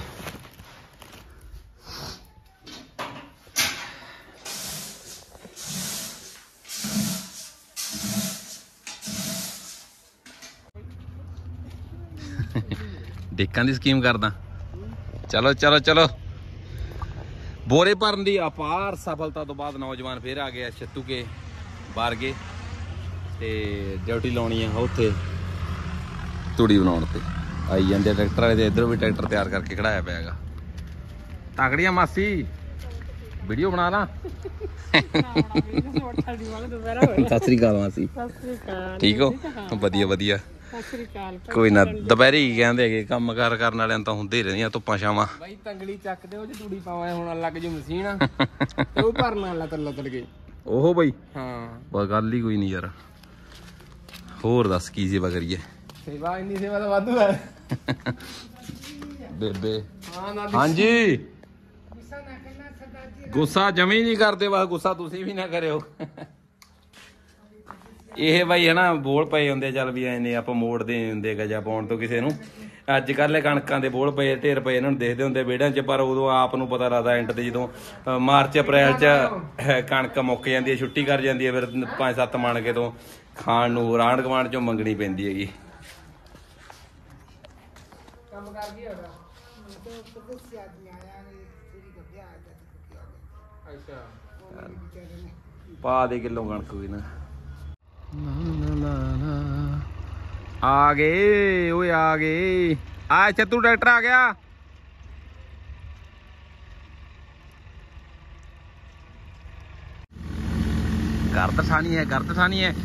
ਡੇਕਾਂ ਦੀ ਸਕੀਮ ਕਰਦਾ। ਚਲੋ ਚਲੋ ਚਲੋ ਬੋਰੇ ਭਰਨ ਦੀ ਅਪਾਰ ਸਫਲਤਾ ਤੋਂ ਬਾਅਦ ਨੌਜਵਾਨ ਫੇਰ ਆ ਗਿਆ ਛੱਤੂ ਕੇ ਬਾਰਗੇ ਤੇ ਡਿਊਟੀ ਲਾਉਣੀ ਆ ਉੱਥੇ ਤੂੜੀ ਬਣਾਉਣ ਤੇ ਆਈ ਜਾਂਦੇ ਟਰੈਕਟਰ ਵਾਲੇ ਤੇ ਇੱਧਰੋਂ ਵੀ ਟਰੈਕਟਰ ਤਿਆਰ ਕਰਕੇ ਖੜਾਇਆ ਪਿਆ ਹੈਗਾ। ਤਕੜੀਆਂ ਮਾਸੀ ਵੀਡੀਓ ਬਣਾ ਲਾ। ਸਤਿ ਸ੍ਰੀ ਅਕਾਲ ਮਾਸੀ। ਠੀਕ ਹੋ? ਵਧੀਆ ਵਧੀਆ। ਕੋਈ ਨਾ ਦੁਪਹਿਰੇ ਹੀ ਕਹਿੰਦੇ ਹੈਗੇ ਕੰਮ ਕਾਰ ਕਰਨ ਵਾਲਿਆਂ ਤਾਂ ਹੁੰਦੇ ਹੀ ਰਹਿੰਦੀਆਂ ਧੁੱਪਾਂ ਛਾਵਾਂ। ਬਾਈ ਤੰਗਲੀ ਚੱਕਦੇ ਉਹ ਚ ਤੂੜੀ ਪਾਵਾਂ ਹੁਣ ਲੱਗ ਜੂ ਮਸ਼ੀਨ ਤੇ ਉਹ ਭਰਨ ਲੱਤ ਲੱਤ ਕੇ ਉਹ ਬਈ ਹਾਂ ਬਸ ਗੱਲ ਹੀ ਕੋਈ ਨਹੀਂ ਯਾਰ। ਹੋਰ ਦੱਸ ਕੀ ਸੇਵਾ ਕਰੀਏ? ਸੇਵਾ ਇੰਨੀ ਸੇਵਾ ਤਾਂ ਵਾਧੂ ਹੈ ਬੇਬੇ। ਹਾਂ ਨਾ ਹਾਂਜੀ ਗੁੱਸਾ ਜਮੀ ਨਹੀਂ ਕਰਦੇ ਬਸ ਗੁੱਸਾ ਤੁਸੀਂ ਵੀ ਨਾ ਕਰਿਓ। ਇਹ ਬਾਈ ਹਨਾ ਬੋਲ ਪਏ ਹੁੰਦੇ ਚੱਲ ਵੀ ਐਨੇ ਆਪਾਂ ਮੋੜਦੇ ਹੁੰਦੇ ਗਜਾ ਪਾਉਣ ਤੋਂ ਕਿਸੇ ਨੂੰ। ਅੱਜ ਕੱਲ੍ਹ ਕਣਕਾਂ ਦੇ ਬੋਲ ਪਏ ਢੇਰ ਪਏ ਇਹਨਾਂ ਨੂੰ ਦੇਖਦੇ ਹੁੰਦੇ ਵਿਹੜਿਆਂ 'ਚ ਪਰ ਉਦੋਂ ਆਪ ਨੂੰ ਪਤਾ ਲੱਗਦਾ ਐਂਡ ਤੇ ਜਦੋਂ ਮਾਰਚ ਅਪ੍ਰੈਲ 'ਚ ਕਣਕ ਮੁੱਕ ਜਾਂਦੀ ਹੈ ਛੁੱਟੀ ਕਰ ਜਾਂਦੀ ਹੈ ਫਿਰ ਪੰਜ ਸੱਤ ਮਣ ਕੇ ਤੋਂ ਖਾਣ ਨੂੰ ਰਾਂਢ ਗਵਾਂਢ 'ਚੋਂ ਮੰਗਣੀ ਪੈਂਦੀ ਹੈਗੀ। ਕੰਮ ਕਰ ਗਿਆ ਉਹਦਾ ਅੱਛਾ ਪਾ ਦੇ ਕਿਲੋ ਕਣਕ ਕੋਈ ਨਾ। ਆ ਗਏ ਓਏ ਆ ਗਏ। ਆ ਛੱਤੂ ਟਰੈਕਟਰ ਆ ਗਿਆ। ਗਰਦ ਠਾਣੀ ਹੈ ਗਰਦ ਠਾਣੀ ਹੈ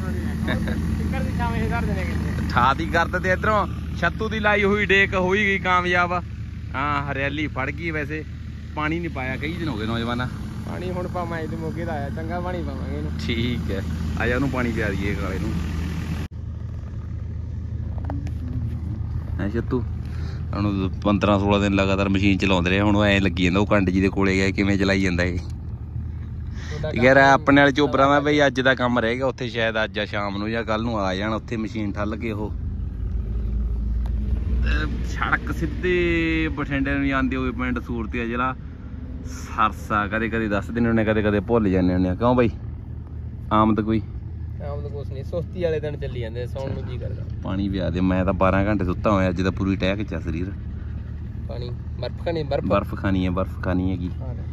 ਠਾ ਦੀ ਗਰਦ ਤੇ ਇਧਰੋਂ ਛੱਤੂ ਦੀ ਲਾਈ ਹੋਈ ਡੇਕ ਹੋਈ ਗਈ ਕਾਮਯਾਬ। ਹਾਂ ਹਰਿਆਲੀ ਫੜ ਗਈ। ਵੈਸੇ ਪਾਣੀ ਨਹੀਂ ਪਾਇਆ ਕਈ ਦਿਨ ਹੋ ਗਏ ਨੌਜਵਾਨਾ। ਪਾਣੀ ਹੁਣ ਪਾਵਾਂ ਇਹਦੇ ਮੋਗੇ ਦਾ ਆਇਆ ਚੰਗਾ ਪਾਣੀ ਪਾਵਾਂਗੇ ਇਹਨੂੰ। ਠੀਕ ਹੈ ਆ ਜਾ ਉਹਨੂੰ ਪਾਣੀ ਪਿਆ ਦਈਏ ਕਾਲੇ ਨੂੰ। ਹੈ ਛੱਤੂ ਹੁਣ ਪੰਦਰਾਂ ਸੋਲਾਂ ਦਿਨ ਲਗਾਤਾਰ ਮਸ਼ੀਨ ਚਲਾਉਂਦੇ ਰਹੇ ਹੁਣ ਐ ਲੱਗੀ ਜਾਂਦਾ ਉਹ ਕੰਡ ਜੀ ਦੇ ਕੋਲੇ ਗਿਆ ਕਿਵੇਂ ਚਲਾਈ ਜਾਂਦਾ ਇਹ ਯਾਰ। ਆਪਣੇ ਵਾਲੇ ਚੋਬਰਾਂ ਦਾ ਬਈ ਅੱਜ ਦਾ ਕੰਮ ਰਹੇਗਾ ਉੱਥੇ ਸ਼ਾਇਦ ਅੱਜ ਆ ਸ਼ਾਮ ਨੂੰ ਜਾਂ ਕੱਲ ਨੂੰ ਆ ਜਾਣ ਉੱਥੇ ਮਸ਼ੀਨ ਠੱਲ ਕੇ ਉਹ ਸੜਕ ਸਿੱਧੇ ਬਠਿੰਡੇ ਨੂੰ ਜਾਂਦੀ ਹੋਵੇ ਪਿੰਡ ਸੂਰਤੀਆ ਜ਼ਿਲ੍ਹਾ ਸਰਸਾ। ਕਦੇ ਕਦੇ ਦੱਸ ਦਿੰਦੇ ਹੁੰਦੇ ਕਦੇ ਕਦੇ ਭੁੱਲ ਜਾਂਦੇ ਹੁੰਦੇ ਕਿਉਂ ਬਈ ਆਮਦ ਕੋਈ ਆਮਦ ਕੁਛ ਨਹੀਂ ਸੁਸਤੀ ਵਾਲੇ ਦਿਨ ਚੱਲੀ ਜਾਂਦੇ ਸੌਣ ਨੂੰ ਜੀ ਕਰਦਾ। ਪਾਣੀ ਪਿਆ ਦੇ ਮੈਂ ਤਾਂ ਬਾਰਾਂ ਘੰਟੇ ਸੁੱਤਾ ਹੋਇਆ ਅੱਜ ਤਾਂ ਪੂਰੀ ਟਹਿਕ ਚ ਸਰੀਰ। ਪਾਣੀ ਬਰਫ ਖਾਣੀ ਬਰਫ ਬਰਫ ਖਾਣੀ ਹੈ ਬਰਫ ਖਾਣੀ ਹੈਗੀ।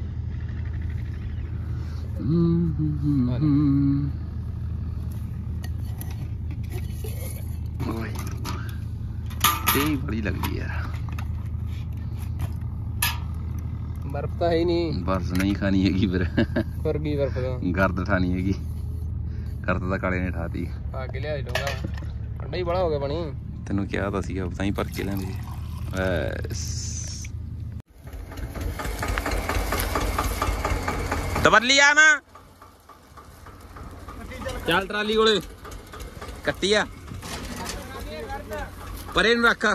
ਇਹ ਬੜੀ ਲੱਗਦੀ ਯਾਰ। ਬਰਫ ਤਾਂ ਹੈ ਨਹੀਂ। ਬਰਫ ਨਹੀਂ ਖਾਣੀ ਹੈਗੀ ਫਿਰ ਫਿਰ ਕੀ ਬਰਫ ਦਾ ਗਰਦ ਠਾਣੀ ਹੈਗੀ। ਗਰਦ ਤਾਂ ਕਾਲੇ ਨੇ ਠਾਤੀ। ਪਾ ਕੇ ਲਿਆ ਦੂੰਗਾ ਠੰਡਾ ਹੀ ਬੜਾ ਹੋ ਗਿਆ ਪਾਣੀ। ਤੈਨੂੰ ਕਿਹਾ ਤਾਂ ਸੀਗਾ ਤਾਂ ਹੀ ਭਰ ਕੇ ਲੈਂਦੇ। ਦਬਲੀ ਆ ਨਾ ਚੱਲ ਟਰਾਲੀ ਕੋਲੇ ਕੱਟੀ ਆ ਪਰੇ ਨੂੰ ਰੱਖ।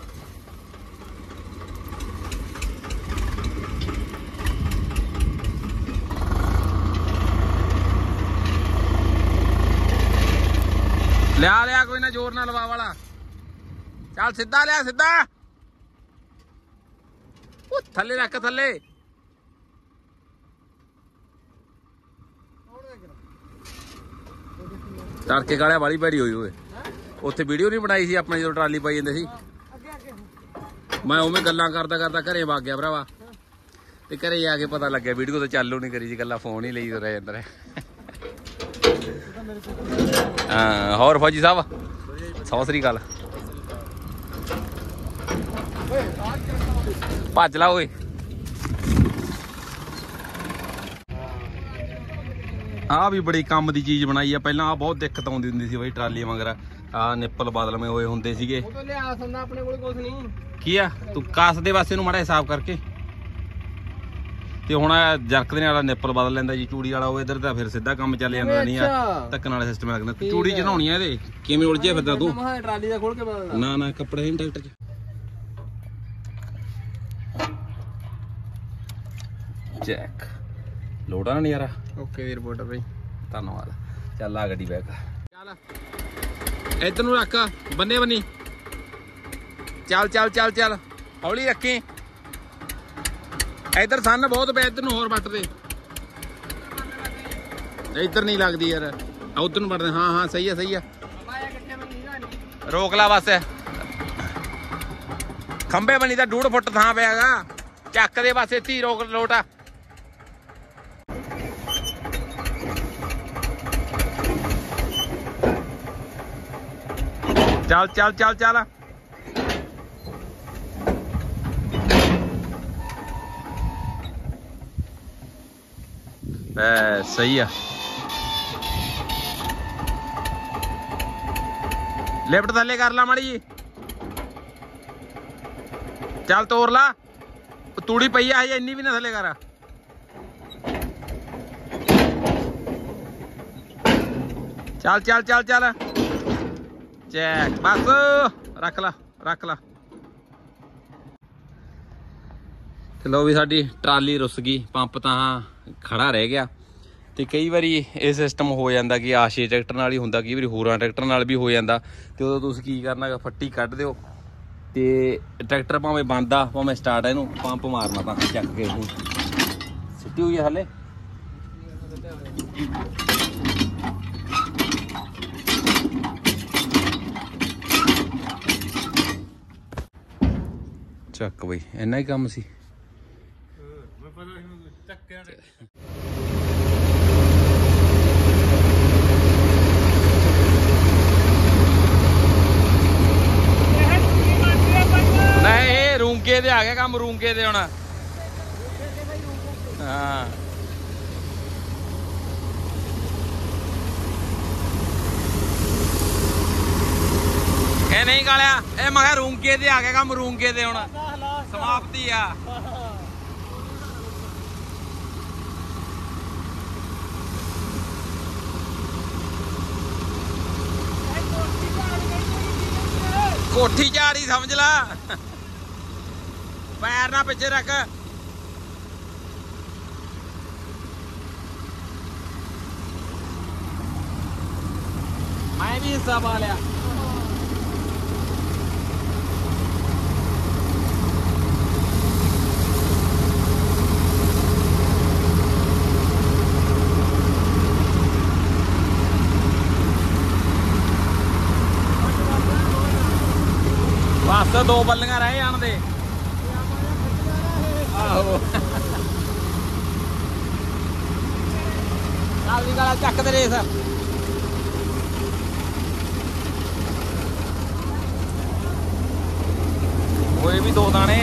ਲਿਆ ਲਿਆ ਕੋਈ ਨਾ ਜ਼ੋਰ ਨਾਲ ਲਵਾ ਵਾਲਾ। ਚੱਲ ਸਿੱਧਾ ਲਿਆ ਸਿੱਧਾ। ਉਹ ਥੱਲੇ ਰੱਖ ਥੱਲੇ। ਤੜਕੇ ਕਾਲਿਆ ਵਾਲੀ ਭੈੜੀ ਹੋਈ ਓਏ। ਉੱਥੇ ਵੀਡੀਓ ਨਹੀਂ ਬਣਾਈ ਸੀ ਆਪਣੇ ਜਦੋਂ ਟਰਾਲੀ ਪਾਈ ਜਾਂਦੇ ਸੀ। ਮੈਂ ਉਵੇਂ ਗੱਲਾਂ ਕਰਦਾ ਕਰਦਾ ਘਰੇ ਵਗ ਗਿਆ ਭਰਾਵਾ ਤੇ ਘਰੇ ਆ ਕੇ ਪਤਾ ਲੱਗਿਆ ਵੀਡੀਓ ਤਾਂ ਚਾਲੂ ਨਹੀਂ ਕਰੀ ਸੀ ਗੱਲਾਂ ਫੋਨ ਹੀ ਲਈ ਤੁਰਿਆ ਜਾਂਦਾ। ਹਾਂ ਹੋਰ ਫੌਜੀ ਸਾਹਿਬ ਸਤਿ ਸ੍ਰੀ ਅਕਾਲ। ਭੱਜ ਲਾ ਓਏ। ਆ ਵੀ ਬੜੀ ਕੰਮ ਦੀ ਚੀਜ਼ ਬਣਾਈ ਆ। ਪਹਿਲਾਂ ਆ ਬਹੁਤ ਦਿੱਕਤ ਆਉਂਦੀ ਹੁੰਦੀ ਸੀ ਬਈ ਟਰਾਲੀ ਮਗਰ ਆ ਨਿੱਪਲ ਬਦਲਵੇਂ ਹੋਏ ਹੁੰਦੇ ਸੀਗੇ। ਉਹ ਤਾਂ ਲਿਆ ਸੰਦਾ ਆਪਣੇ ਕੋਲ ਕੁਝ ਨਹੀਂ। ਕੀ ਆ ਤੂੰ ਕਾਸ ਦੇ ਵਾਸਤੇ ਨੂੰ ਮਾੜਾ ਹਿਸਾਬ ਕਰਕੇ ਤੇ ਹੁਣ ਜਰਕ ਦੇ ਨਾਲ ਨਿੱਪਲ ਬਦਲ ਲੈਂਦਾ ਜੀ। ਚੂੜੀ ਵਾਲਾ ਉਹ ਇਧਰ ਤਾਂ ਫਿਰ ਸਿੱਧਾ ਕੰਮ ਚੱਲ ਜਾਂਦਾ ਨਹੀਂ ਆ ਧੱਕਣ ਵਾਲਾ ਸਿਸਟਮ ਲੱਗਦਾ। ਚੂੜੀ ਚੜਾਉਣੀ ਆ ਇਹਦੇ ਕਿਵੇਂ ਉਲਝਿਆ ਫਿਰਦਾ ਤੂੰ। ਮੈਂ ਟਰਾਲੀ ਦਾ ਖੋਲ ਕੇ ਬਦਲਣਾ। ਨਾ ਨਾ ਕੱਪੜੇ ਹੀ ਟਰੈਕਟਰ ਚ ਚੈੱਕ ਲੋੜਾ ਨਾ ਨਜ਼ਾਰਾ। ਓਕੇ ਦੀ ਰਿਪੋਰਟ ਬਈ ਧੰਨਵਾਦ। ਚੱਲ ਆ ਗੱਡੀ ਬੈਕ ਚੱਲ ਇੱਧਰ ਨੂੰ ਰੱਖ ਬੰਨੇ ਬੰਨੀ। ਚੱਲ ਚੱਲ ਚੱਲ ਚੱਲ ਹੌਲੀ ਰੱਖੀ। ਇੱਧਰ ਸੰਨ ਬਹੁਤ ਪਿਆ ਇੱਧਰ ਨੂੰ ਹੋਰ ਵੱਟ ਦੇ। ਇੱਧਰ ਨਹੀਂ ਲੱਗਦੀ ਯਾਰ ਉਧਰ ਨੂੰ ਵੱਟਦੇ। ਹਾਂ ਹਾਂ ਸਹੀ ਆ ਸਹੀ ਆ। ਰੋਕ ਲਾ ਬਸ। ਖੰਬੇ ਬਣੀ ਤਾਂ ਡੂਢ ਫੁੱਟ ਥਾਂ ਪਿਆਗਾ ਚੱਕ ਦੇ ਬਸ ਇੱਥੇ ਰੋਕ ਲੋਟਾ। ਚੱਲ ਚੱਲ ਚੱਲ ਚੱਲ ਐ ਸਹੀ ਆ ਲਿਫਟ ਥੱਲੇ ਕਰ ਲਾ ਮਾੜੀ ਜੀ ਚੱਲ ਤੋਰ ਲਾ ਤੂੜੀ ਪਈ ਆ ਹਜੇ ਇੰਨੀ ਵੀ ਨਾ ਥੱਲੇ ਕਰ ਚੱਲ ਚੱਲ ਚੱਲ ਚੱਲ ਚੈੱਕ ਬਸ ਰੱਖ ਲਾ ਰੱਖ ਲਾ ਚਲੋ ਵੀ ਸਾਡੀ ਟਰਾਲੀ ਰੁੱਸ ਗਈ ਪੰਪ ਤਾਂ ਖੜਾ ਰਹਿ ਗਿਆ ਤੇ ਕਈ ਵਾਰੀ ਇਹ ਸਿਸਟਮ ਹੋ ਜਾਂਦਾ ਕਿ ਆਸ਼ੇ ਟਰੈਕਟਰ ਨਾਲ ਹੀ ਹੁੰਦਾ ਕਈ ਵਾਰੀ ਹੋਰਾਂ ਟਰੈਕਟਰ ਨਾਲ ਵੀ ਹੋ ਜਾਂਦਾ ਤੇ ਉਦੋਂ ਤੁਸੀਂ ਕੀ ਕਰਨਾ ਫੱਟੀ ਕੱਢ ਦਿਓ ਤੇ ਟਰੈਕਟਰ ਭਾਵੇਂ ਬੰਦ ਆ ਭਾਵੇਂ ਸਟਾਰਟ ਆ ਇਹਨੂੰ ਪੰਪ ਮਾਰਨਾ ਤਾਂ ਚੱਕ ਕੇ ਇਹਨੂੰ ਸਿੱਟੀ ਹੋਈ ਆ ਹਲੇ ਚੱਕ ਬਈ ਇੰਨਾ ਹੀ ਕੰਮ ਸੀ ਨਹੀਂ ਇਹ ਰੂੰਗੇ ਦੇ ਆ ਗਿਆ ਕੰਮ ਰੂੰਗੇ ਦੇ ਹੁਣ ਹਾਂ ਇਹ ਨਹੀਂ ਗਾਲਿਆ ਇਹ ਮੈਂ ਕਿਹਾ ਰੂੰਗੇ ਦੇ ਆ ਗਿਆ ਕੰਮ ਰੂੰਗੇ ਦੇ ਹੁਣ ਸਮਾਪਤੀ ਆ ਕੋਠੀ ਝਾੜੀ ਸਮਝ ਲਾ ਪੈਰ ਨਾ ਪਿੱਛੇ ਰੱਖ ਮੈਂ ਵੀ ਹਿੱਸਾ ਪਾ ਲਿਆ ਬਸ ਦੋ ਬੱਲੀਆਂ ਰਹਿ ਜਾਣ ਦੇ ਆਹੋ ਚੱਲ ਵੀ ਗਾਲਾ ਚੱਕ ਦੇ ਰੇਸ ਹੋਏ ਵੀ ਦੋ ਦਾਣੇ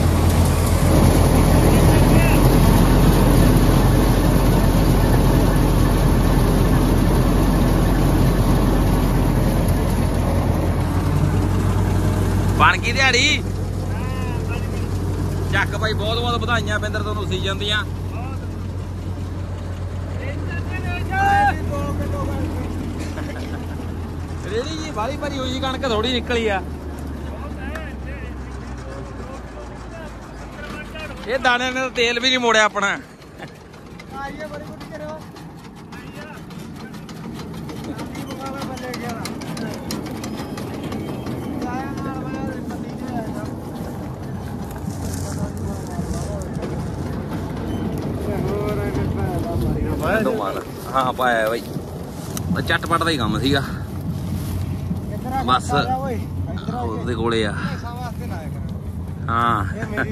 ਬਣ ਗਈ ਦਿਹਾੜੀ ਚੱਕ ਭਾਈ ਬਹੁਤ ਬਹੁਤ ਵਧਾਈਆਂ ਬਿੰਦਰ ਤੁਹਾਨੂੰ ਸੀਜ਼ਨ ਦੀਆਂ ਰੇੜੀ ਜੀ ਬਾਲੀ ਭਰੀ ਹੋਈ ਕਣਕ ਥੋੜੀ ਨਿਕਲੀ ਆ ਇਹ ਦਾਣੇ ਨੇ ਤੇਲ ਵੀ ਨਹੀਂ ਮੋੜਿਆ ਆਪਣਾ ਹਾਂ ਪਾਇਆ ਬਾਈ ਚੱਟਪਟ ਦਾ ਹੀ ਕੰਮ ਸੀਗਾ ਬਸ ਉਹਦੇ ਕੋਲੇ ਆ ਹਾਂ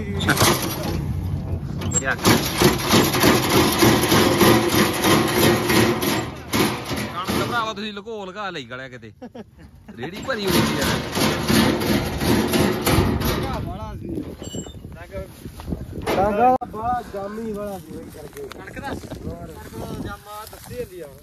ਕਣਕ ਭਰਾਵਾ ਤੁਸੀਂ ਲੁਕੋ ਲਗਾ ਲਈ ਗਲਿਆ ਕਿਤੇ ਰੇੜੀ ਭਰੀ ਹੋਈ ਸੀ ਯਾਰ ਡਾਂਗਾ ਬੜਾ ਜਾਮੀ ਵਾਲਾ ਸੀ ਕਰਕੇ ਕਣਕ ਦਾ ਜਾਮਾ ਦੱਸੀ ਜਾਂਦੀ ਆ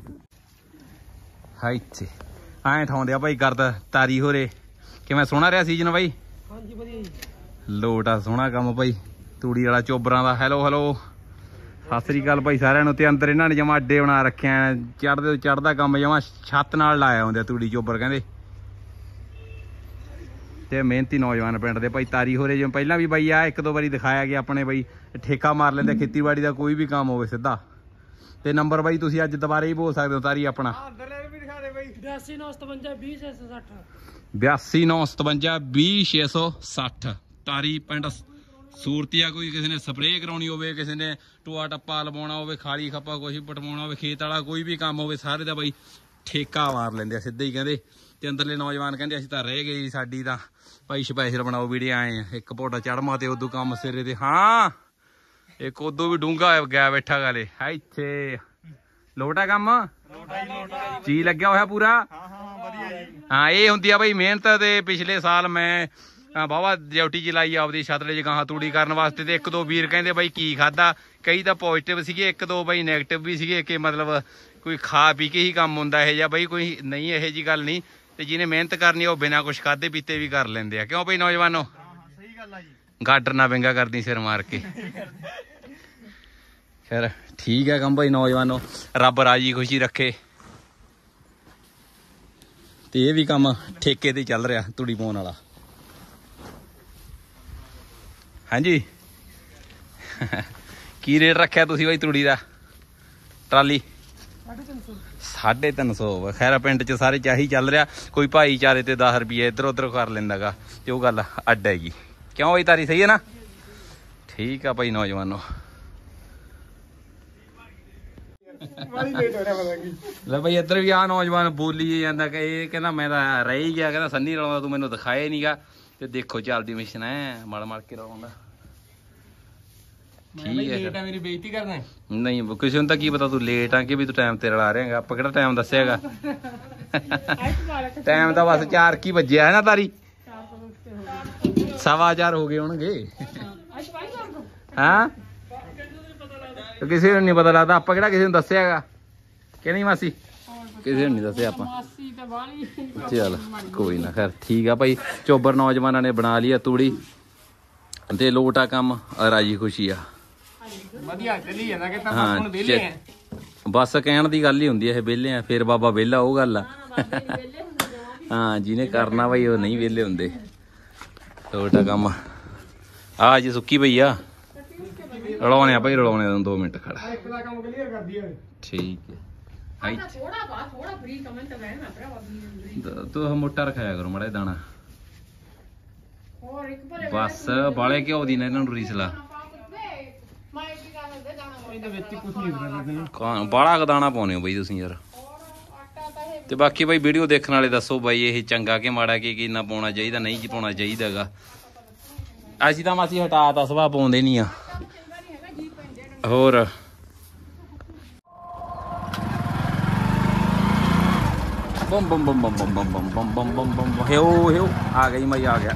ਹਾਂ ਇੱਥੇ ਐਂ ਠਾਉਂਦੇ ਆ ਭਾਈ ਕਰਦਾ ਤਾਰੀ ਹੋਰੇ ਕਿਵੇਂ ਸੋਹਣਾ ਰਿਹਾ ਸੀਜ਼ਨ ਬਾਈ ਹਾਂਜੀ ਵਧੀਆ ਜੀ ਲੋਟ ਆ ਸੋਹਣਾ ਕੰਮ ਭਾਈ ਤੂੜੀ ਵਾਲਾ ਚੋਬਰਾਂ ਦਾ ਹੈਲੋ ਹੈਲੋ ਸਤਿ ਸ੍ਰੀ ਅਕਾਲ ਭਾਈ ਸਾਰਿਆਂ ਨੂੰ ਤੇ ਅੰਦਰ ਇਹਨਾਂ ਨੇ ਜਮਾ ਅੱਡੇ ਬਣਾ ਰੱਖਿਆ ਚੜਦੇ ਚੜਦਾ ਕੰਮ ਜਮਾ ਛੱਤ ਨਾਲ ਲਾਇਆ ਹੁੰਦੇ ਤੂੜੀ ਚੋਬਰ ਕਹਿੰਦੇ ਤੇ ਮਿਹਨਤੀ ਨੌਜਵਾਨ ਪਿੰਡ ਦੇ ਭਾਈ ਤਾਰੀ ਹੋਰੇ ਜਿਵੇਂ ਪਹਿਲਾਂ ਵੀ ਬਾਈ ਆ ਇੱਕ ਦੋ ਵਾਰੀ ਦਿਖਾਇਆ ਗਿਆ ਆਪਣੇ ਬਾਈ ਠੇਕਾ ਮਾਰ ਲੈਂਦੇ ਖੇਤੀਬਾੜੀ ਦਾ ਕੋਈ ਵੀ ਕੰਮ ਹੋਵੇ ਸਿੱਧਾ ਤੇ ਨੰਬਰ ਬਾਈ ਤੁਸੀਂ ਅੱਜ ਦੁਬਾਰਾ ਹੀ ਬੋਲ ਸਕਦੇ ਹੋ ਤਾਰੀ ਆਪਣਾ ਬਿਆਸੀ ਨੌ ਸਤਵੰਜਾ ਵੀਹ ਛੇ ਸੌ ਸੱਠ ਬਿਆਸੀ ਨੌ ਸਤਵੰਜਾ ਵੀਹ ਛੇ ਸੌ ਸੱਠ ਤਾਰੀ ਪਿੰਡ ਸੂਰਤੀਆ ਕੋਈ ਕਿਸੇ ਨੇ ਸਪਰੇਅ ਕਰਾਉਣੀ ਹੋਵੇ ਕਿਸੇ ਨੇ ਟੋਆ ਟੱਪਾ ਲਵਾਉਣਾ ਹੋਵੇ ਖਾਲੀ ਖੱਪਾ ਕੁਛ ਪਟਵਾਉਣਾ ਹੋਵੇ ਖੇਤ ਵਾਲਾ ਕੋਈ ਵੀ ਕੰਮ ਹੋਵੇ ਸਾਰੇ ਦਾ ਬਾਈ ਠੇਕਾ ਮਾਰ ਲੈਂਦੇ ਆ ਸਿੱਧੇ ਹੀ ਕਹਿੰਦੇ ਤੇ ਅੰਦਰਲੇ ਨੌਜਵਾਨ ਕਹਿੰਦੇ ਅਸੀਂ ਤਾਂ ਰਹਿ ਗਏ ਸਾਡੀ ਤਾਂ ਭਾਈ ਸਪੈਸ਼ਲ ਬਣਾਓ ਵੀਡੀਓ ਆਏ ਇੱਕ ਪੋਟਾ ਚੜਮਾ ਤੇ ਉਦੋਂ ਕੰਮ ਸਿਰੇ ਤੇ ਹਾਂ ਇੱਕ ਉਦੋਂ ਵੀ ਡੂੰਘਾ ਗਿਆ ਬੈਠਾ ਗਾਲੇ ਇੱਥੇ ਲੋਟਾ ਕੰਮ ਜੀ ਲੱਗਿਆ ਹੋਇਆ ਪੂਰਾ ਹਾਂ ਹਾਂ ਵਧੀਆ ਜੀ ਹਾਂ ਇਹ ਹੁੰਦੀ ਆ ਬਈ ਮਿਹਨਤ। ਤੇ ਪਿਛਲੇ ਸਾਲ ਮੈਂ ਵਾਹਵਾ ਡਿਊਟੀ ਚ ਲਾਈ ਆਪਦੀ ਛਤੜੇ ਚ ਗਾਹਾਂ ਤੂੜੀ ਕਰਨ ਵਾਸਤੇ। ਤੇ ਇੱਕ ਦੋ ਵੀਰ ਕਹਿੰਦੇ ਬਾਈ ਕੀ ਖਾਦਾ, ਕਈ ਤਾਂ ਪੋਜ਼ਿਟਿਵ ਸੀਗੇ, ਇੱਕ ਦੋ ਬਾਈ ਨੈਗੇਟਿਵ ਵੀ ਸੀਗੇ ਕਿ ਮਤਲਬ ਕੋਈ ਖਾ ਪੀ ਕੇ ਹੀ ਕੰਮ ਹੁੰਦਾ ਇਹ ਜਾਂ ਬਾਈ ਕੋਈ ਨਹੀਂ, ਇਹੋ ਜੀ ਗੱਲ ਨਹੀਂ। ਤੇ ਜਿਹਨੇ ਮਿਹਨਤ ਕਰਨੀ ਉਹ ਬਿਨਾਂ ਕੁਛ ਖਾਦੇ ਪੀਤੇ ਵੀ ਕਰ ਲੈਂਦੇ ਆ। ਕਿਉਂ ਬਈ ਨੌਜਵਾਨੋ? ਸਹੀ ਗੱਲ ਆ ਜੀ। ਗਾਡਰ ਨਾ ਵਿੰਗਾ ਕਰਦੀ ਸਿਰ ਮਾਰ ਕੇ। ਖੈਰ ਠੀਕ ਹੈ ਕੰਮ ਭਾਈ ਨੌਜਵਾਨੋ, ਰੱਬ ਰਾਜੀ ਖੁਸ਼ੀ ਰੱਖੇ। ਤੇ ਇਹ ਵੀ ਕੰਮ ਠੇਕੇ ਤੇ ਚੱਲ ਰਿਹਾ ਤੂੜੀ ਪਾਉਣ ਵਾਲਾ। ਹਾਂਜੀ ਕੀ ਰੇਟ ਰੱਖਿਆ ਤੁਸੀਂ ਬਾਈ ਤੂੜੀ ਦਾ ਟਰਾਲੀ? ਸਾਢੇ ਤਿੰਨ ਸੌ। ਖੈਰ ਪਿੰਡ ਚ ਸਾਰੇ ਚਾਹੀ ਚੱਲ ਰਿਹਾ, ਕੋਈ ਭਾਈਚਾਰੇ ਤੇ ਦਸ ਰੁਪਏ ਇੱਧਰ ਉੱਧਰ ਕਰ ਲੈਂਦਾ ਗਾ, ਤੇ ਉਹ ਗੱਲ ਅੱਡ ਹੈਗੀ। ਕਿਉਂ ਬਈ ਤਾਰੀ ਸਹੀ ਹੈ ਨਾ? ਠੀਕ ਆ ਭਾਈ ਨੌਜਵਾਨੋ। ਲੈ ਭਾਈ ਇੱਧਰ ਵੀ ਆ ਨੌਜਵਾਨ ਬੋਲੀ ਜਾਂਦਾ ਕਿ ਇਹ ਕਹਿੰਦਾ ਮੈਂ ਤਾਂ ਰਹਿ ਹੀ ਗਿਆ, ਕਹਿੰਦਾ ਸੰਨੀ ਰਲਾਉਂਦਾ ਤੂੰ ਮੈਨੂੰ ਦਿਖਾਇਆ ਨੀ ਗਾ। ਤੇ ਦੇਖੋ ਚੱਲਦੀ ਮਿਸ਼ਨ ਹੈ, ਮਲ ਮਲ ਕੇ ਰਲਾਉਂਦਾ। ਠੀਕ ਹੈ ਮੇਰੀ ਬੇਇੱਜ਼ਤੀ ਕਰਨਾ? ਨਹੀਂ ਕਿਸੇ ਨੂੰ ਤਾਂ ਕੀ ਪਤਾ ਤੂੰ ਲੇਟ ਆ ਕਿ ਵੀ ਤੂੰ ਟਾਈਮ ਤੇ ਰਲਾ ਰਿਹਾਗਾ। ਆਪਾਂ ਕਿਹੜਾ ਟਾਈਮ ਦੱਸਿਆਗਾ? ਟਾਈਮ ਤਾਂ ਬਸ ਚਾਰ ਕੀ ਵੱਜਿਆ ਹੈ ਨਾ ਤਾਰੀ? ਸਵਾ ਚਾਰ ਹੋ ਗਏ ਹੋਣਗੇ। ਹਾਂ ਕਿਸੇ ਨੂੰ ਨੀ ਪਤਾ ਲੱਗਦਾ। ਆਪਾਂ ਕਿਹੜਾ ਕਿਸੇ ਨੂੰ ਦੱਸਿਆਗਾ ਕਿ ਨਹੀਂ ਮਾਸੀ? ਕਿਸੇ ਨੂੰ ਨੀ ਦੱਸਿਆ ਆਪਾਂ। ਚੱਲ ਕੋਈ ਨਾ, ਖੈਰ ਠੀਕ ਆ ਭਾਈ। ਚੋਬਰ ਨੌਜਵਾਨਾਂ ਨੇ ਬਣਾ ਲਈ ਆ ਤੂੜੀ ਤੇ ਲੋਟ ਆ ਕੰਮ, ਰਾਜੀ ਖੁਸ਼ੀ ਆ। ਵਧੀਆ ਚੱਲੀ ਜਾਂਦਾ ਕਿ ਤਾਂ ਹਾਂ ਹੁਣ ਵਿਹਲੇ ਆ। ਬਸ ਕਹਿਣ ਦੀ ਗੱਲ ਹੀ ਹੁੰਦੀ ਹੈ ਇਹ ਵਿਹਲੇ ਆ, ਫਿਰ ਬਾਬਾ ਵਿਹਲਾ ਉਹ ਗੱਲ ਆ। ਹਾਂ ਜਿਹਨੇ ਕਰਨਾ ਭਾਈ ਉਹ ਨਹੀਂ ਵਿਹਲੇ ਹੁੰਦੇ। ਲੋਟ ਆ ਕੰਮ ਆ ਜੀ ਸੁੱਕੀ ਪਈ ਆ, ਰਲਾਉਣੇ ਆ ਭਾਈ ਰਲਾਉਣੇ ਆ। ਦੋ ਮਿੰਟ ਖੜਾ ਇੱਕ ਦਾ ਕੰਮ ਕਲੀਅਰ ਕਰਦੀ ਹੈ। ਠੀਕ ਹੈ। ਥੋੜਾ ਬਾ ਥੋੜਾ ਫ੍ਰੀ ਕਮੈਂਟ ਲੈਣਾ ਭਰਾਵਾ। ਤੂੰ ਮੋਟਾ ਰਖਾਇਆ ਕਰੋ ਮਾੜਾ ਦਾਣਾ। ਹੋਰ ਇੱਕ ਭਰੇ ਬਸ ਬਾਲੇ ਘਿਓ ਦੀ ਨਾ ਇਹਨਾਂ ਨੂੰ ਰੀਸ ਲਾ। ਇਹਦੇ ਵਿੱਚ ਕੁਝ ਨਹੀਂ ਕਰਦਾ। ਬਾਲਾ ਦਾਣਾ ਪਾਉਨੇ ਹੋ ਬਈ ਤੁਸੀਂ ਯਾਰ। ਤੇ ਬਾਕੀ ਬਾਈ ਵੀਡੀਓ ਦੇਖਣ ਵਾਲੇ ਦੱਸੋ ਬਾਈ ਇਹ ਚੰਗਾ ਕਿ ਮਾੜਾ, ਕਿ ਕਿੰਨਾ ਪਾਉਣਾ ਚਾਹੀਦਾ ਨਹੀਂ ਜੀ ਪਾਉਣਾ ਚਾਹੀਦਾਗਾ। ਅਸੀਂ ਤਾਂ ਮਾਸੀ ਹਟਾਤਾ ਸੁਭਾਅ ਪਾਉਂਦੇ ਨਹੀਂ ਆ। ਹੋਰ ਬੰਮ ਬੰਮ ਬੰਮ ਬੰਮ ਬੰਮ ਬੰਮ ਬੰਮ ਬੰਮ ਬੰਮ ਬੰਮ ਹਿਓ ਹਿਓ ਆ ਗਈ ਮੈਂ ਆ ਗਿਆ।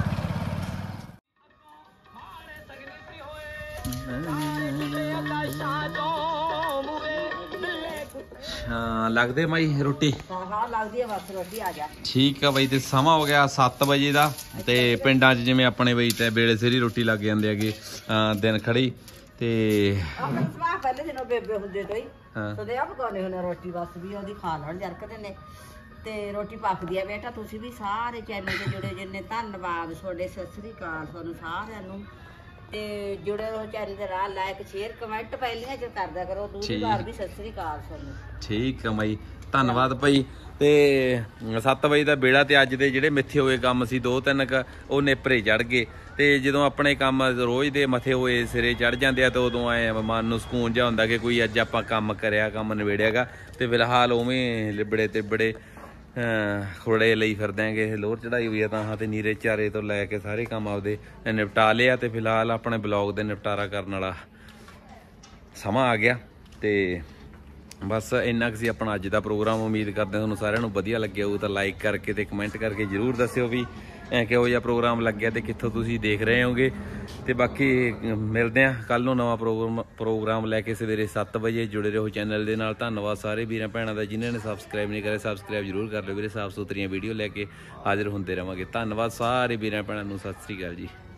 ਹਾਂ ਲੱਗਦੇ ਮਾਈ ਰੋਟੀ? ਹਾਂ ਹਾਂ ਲੱਗਦੀ ਹੈ ਬਸ ਰੋਟੀ ਆ ਜਾ। ਠੀਕ ਆ ਬਾਈ। ਤੇ ਸਮਾਂ ਹੋ ਗਿਆ ਸੱਤ ਵਜੇ ਦਾ। ਤੇ ਪਿੰਡਾਂ 'ਚ ਜਿਵੇਂ ਆਪਣੇ ਬਈ ਤੇ ਵੇਲੇ ਸਿਰ ਹੀ ਰੋਟੀ ਲੱਗ ਜਾਂਦੇ ਹੈਗੇ ਦਿਨ ਖੜੀ। ਤੇ ਆਪਣੇ ਸਵਾਹ ਪਹਿਲੇ ਦਿਨੋਂ ਬੇਬੇ ਹੁੰਦੇ ਤੋਂ ਹੀ ਹਾਂ ਸਦੇ ਆ ਪਕਾਉਣੇ ਹੁੰਦੇ ਰੋਟੀ, ਬਸ ਵੀ ਉਹਦੀ ਖਾ ਲੈਣ ਜਰਕਦੇ ਨੇ। ਤੇ ਰੋਟੀ ਪੱਕਦੀ ਆ ਬੇਟਾ। ਤੁਸੀਂ ਵੀ ਸਾਰੇ ਚੈਨਲ ਦੇ ਜੁੜੇ ਜਿੰਨੇ ਧੰਨਵਾਦ ਤੁਹਾਡੇ, ਸਤਿ ਸ੍ਰੀ ਅਕਾਲ ਤੁਹਾਨੂੰ ਸਾਰਿਆਂ ਨੂੰ। ਤੇ ਜੁੜੇ ਰਹੋ ਚੈਨਲ ਦੇ ਰਾਹ, ਲਾਈਕ ਸ਼ੇਅਰ ਕਮੈਂਟ ਪਹਿਲੀਆਂ ਚ ਕਰਦਾ ਕਰੋ। ਦੂਜੀ ਵਾਰ ਵੀ ਸਤਿ ਸ੍ਰੀ ਅਕਾਲ ਤੁਹਾਨੂੰ। ਠੀਕ ਆ ਬਾਈ ਧੰਨਵਾਦ ਭਾਈ। ਤੇ ਸੱਤ ਵਜੇ ਦਾ ਵੇਲਾ ਤੇ ਅੱਜ ਦੇ ਜਿਹੜੇ ਮਿੱਥੇ ਹੋਏ ਕੰਮ ਸੀ ਦੋ ਤਿੰਨ ਕ ਉਹ ਨੇਪਰੇ ਚੜ ਗਏ। ਤੇ ਜਦੋਂ ਆਪਣੇ ਕੰਮ ਰੋਜ਼ ਦੇ ਮੱਥੇ ਹੋਏ ਸਿਰੇ ਚੜ ਜਾਂਦੇ ਆ ਤਾਂ ਉਦੋਂ ਐ ਮਨ ਨੂੰ ਸਕੂਨ ਜਿਹਾ ਹੁੰਦਾ ਕਿ ਕੋਈ ਅੱਜ ਆਪਾਂ ਕੰਮ ਕਰਿਆ, ਕੰਮ ਨਿਬੇੜਿਆਗਾ। ਤੇ ਫਿਲਹਾਲ ਉਵੇਂ ਲਿਬੜੇ ਤੇ ਬੜੇ ਖੋੜੇ ਲਈ ਫਿਰਦੇ ਆਂਗੇ। ਲੋਰ ਚੜਾਈ ਹੋਈ ਆ ਤਾਂ ਹਾਂ ਤੇ ਨੀਰੇ ਚਾਰੇ ਤੋਂ ਲੈ ਕੇ ਸਾਰੇ ਕੰਮ ਆਪਦੇ ਨਿਪਟਾ ਲਿਆ। ਤੇ ਫਿਲਹਾਲ ਆਪਣੇ ਬਲੌਗ ਦੇ ਨਿਪਟਾਰਾ ਕਰਨ ਵਾਲਾ ਸਮਾਂ ਆ ਗਿਆ। ਤੇ ਬਸ ਇੰਨਾ ਕੁ ਸੀ ਆਪਣਾ ਅੱਜ ਦਾ ਪ੍ਰੋਗਰਾਮ। ਉਮੀਦ ਕਰਦੇ ਤੁਹਾਨੂੰ ਸਾਰਿਆਂ ਨੂੰ ਵਧੀਆ ਲੱਗਿਆ ਹੋਊ। ਤਾਂ ਲਾਈਕ ਕਰਕੇ ਤੇ ਕਮੈਂਟ ਕਰਕੇ ਜ਼ਰੂਰ ਦੱਸਿਓ ਵੀ ਕਿਹੋ ਜਿਹਾ ਪ੍ਰੋਗਰਾਮ ਲੱਗਿਆ ਤੇ ਕਿੱਥੋਂ ਤੁਸੀਂ ਦੇਖ ਰਹੇ ਹੋਗੇ। ਤੇ ਬਾਕੀ ਮਿਲਦੇ ਹਾਂ ਕੱਲ ਨੂੰ ਨਵਾਂ ਪ੍ਰੋਗਰਾਮ ਪ੍ਰੋਗਰਾਮ ਲੈ ਕੇ ਸਵੇਰੇ ਸੱਤ ਵਜੇ। ਜੁੜੇ ਰਹੋ ਚੈਨਲ ਦੇ ਨਾਲ। ਧੰਨਵਾਦ ਸਾਰੇ ਵੀਰਾਂ ਭੈਣਾਂ ਦਾ ਜਿਨ੍ਹਾਂ ਨੇ ਸਬਸਕ੍ਰਾਈਬ ਨਹੀਂ ਕਰਿਆ, ਸਬਸਕ੍ਰਾਈਬ ਜ਼ਰੂਰ ਕਰ ਲਿਓ ਵੀਰੇ। ਸਾਫ ਸੁਥਰੀਆਂ ਵੀਡੀਓ ਲੈ ਕੇ ਹਾਜ਼ਰ ਹੁੰਦੇ ਰਹਾਂਗੇ। ਧੰਨਵਾਦ ਸਾਰੇ ਵੀਰਾਂ ਭੈਣਾਂ ਨੂੰ। ਸਤਿ ਸ੍ਰੀ ਅਕਾਲ ਜੀ।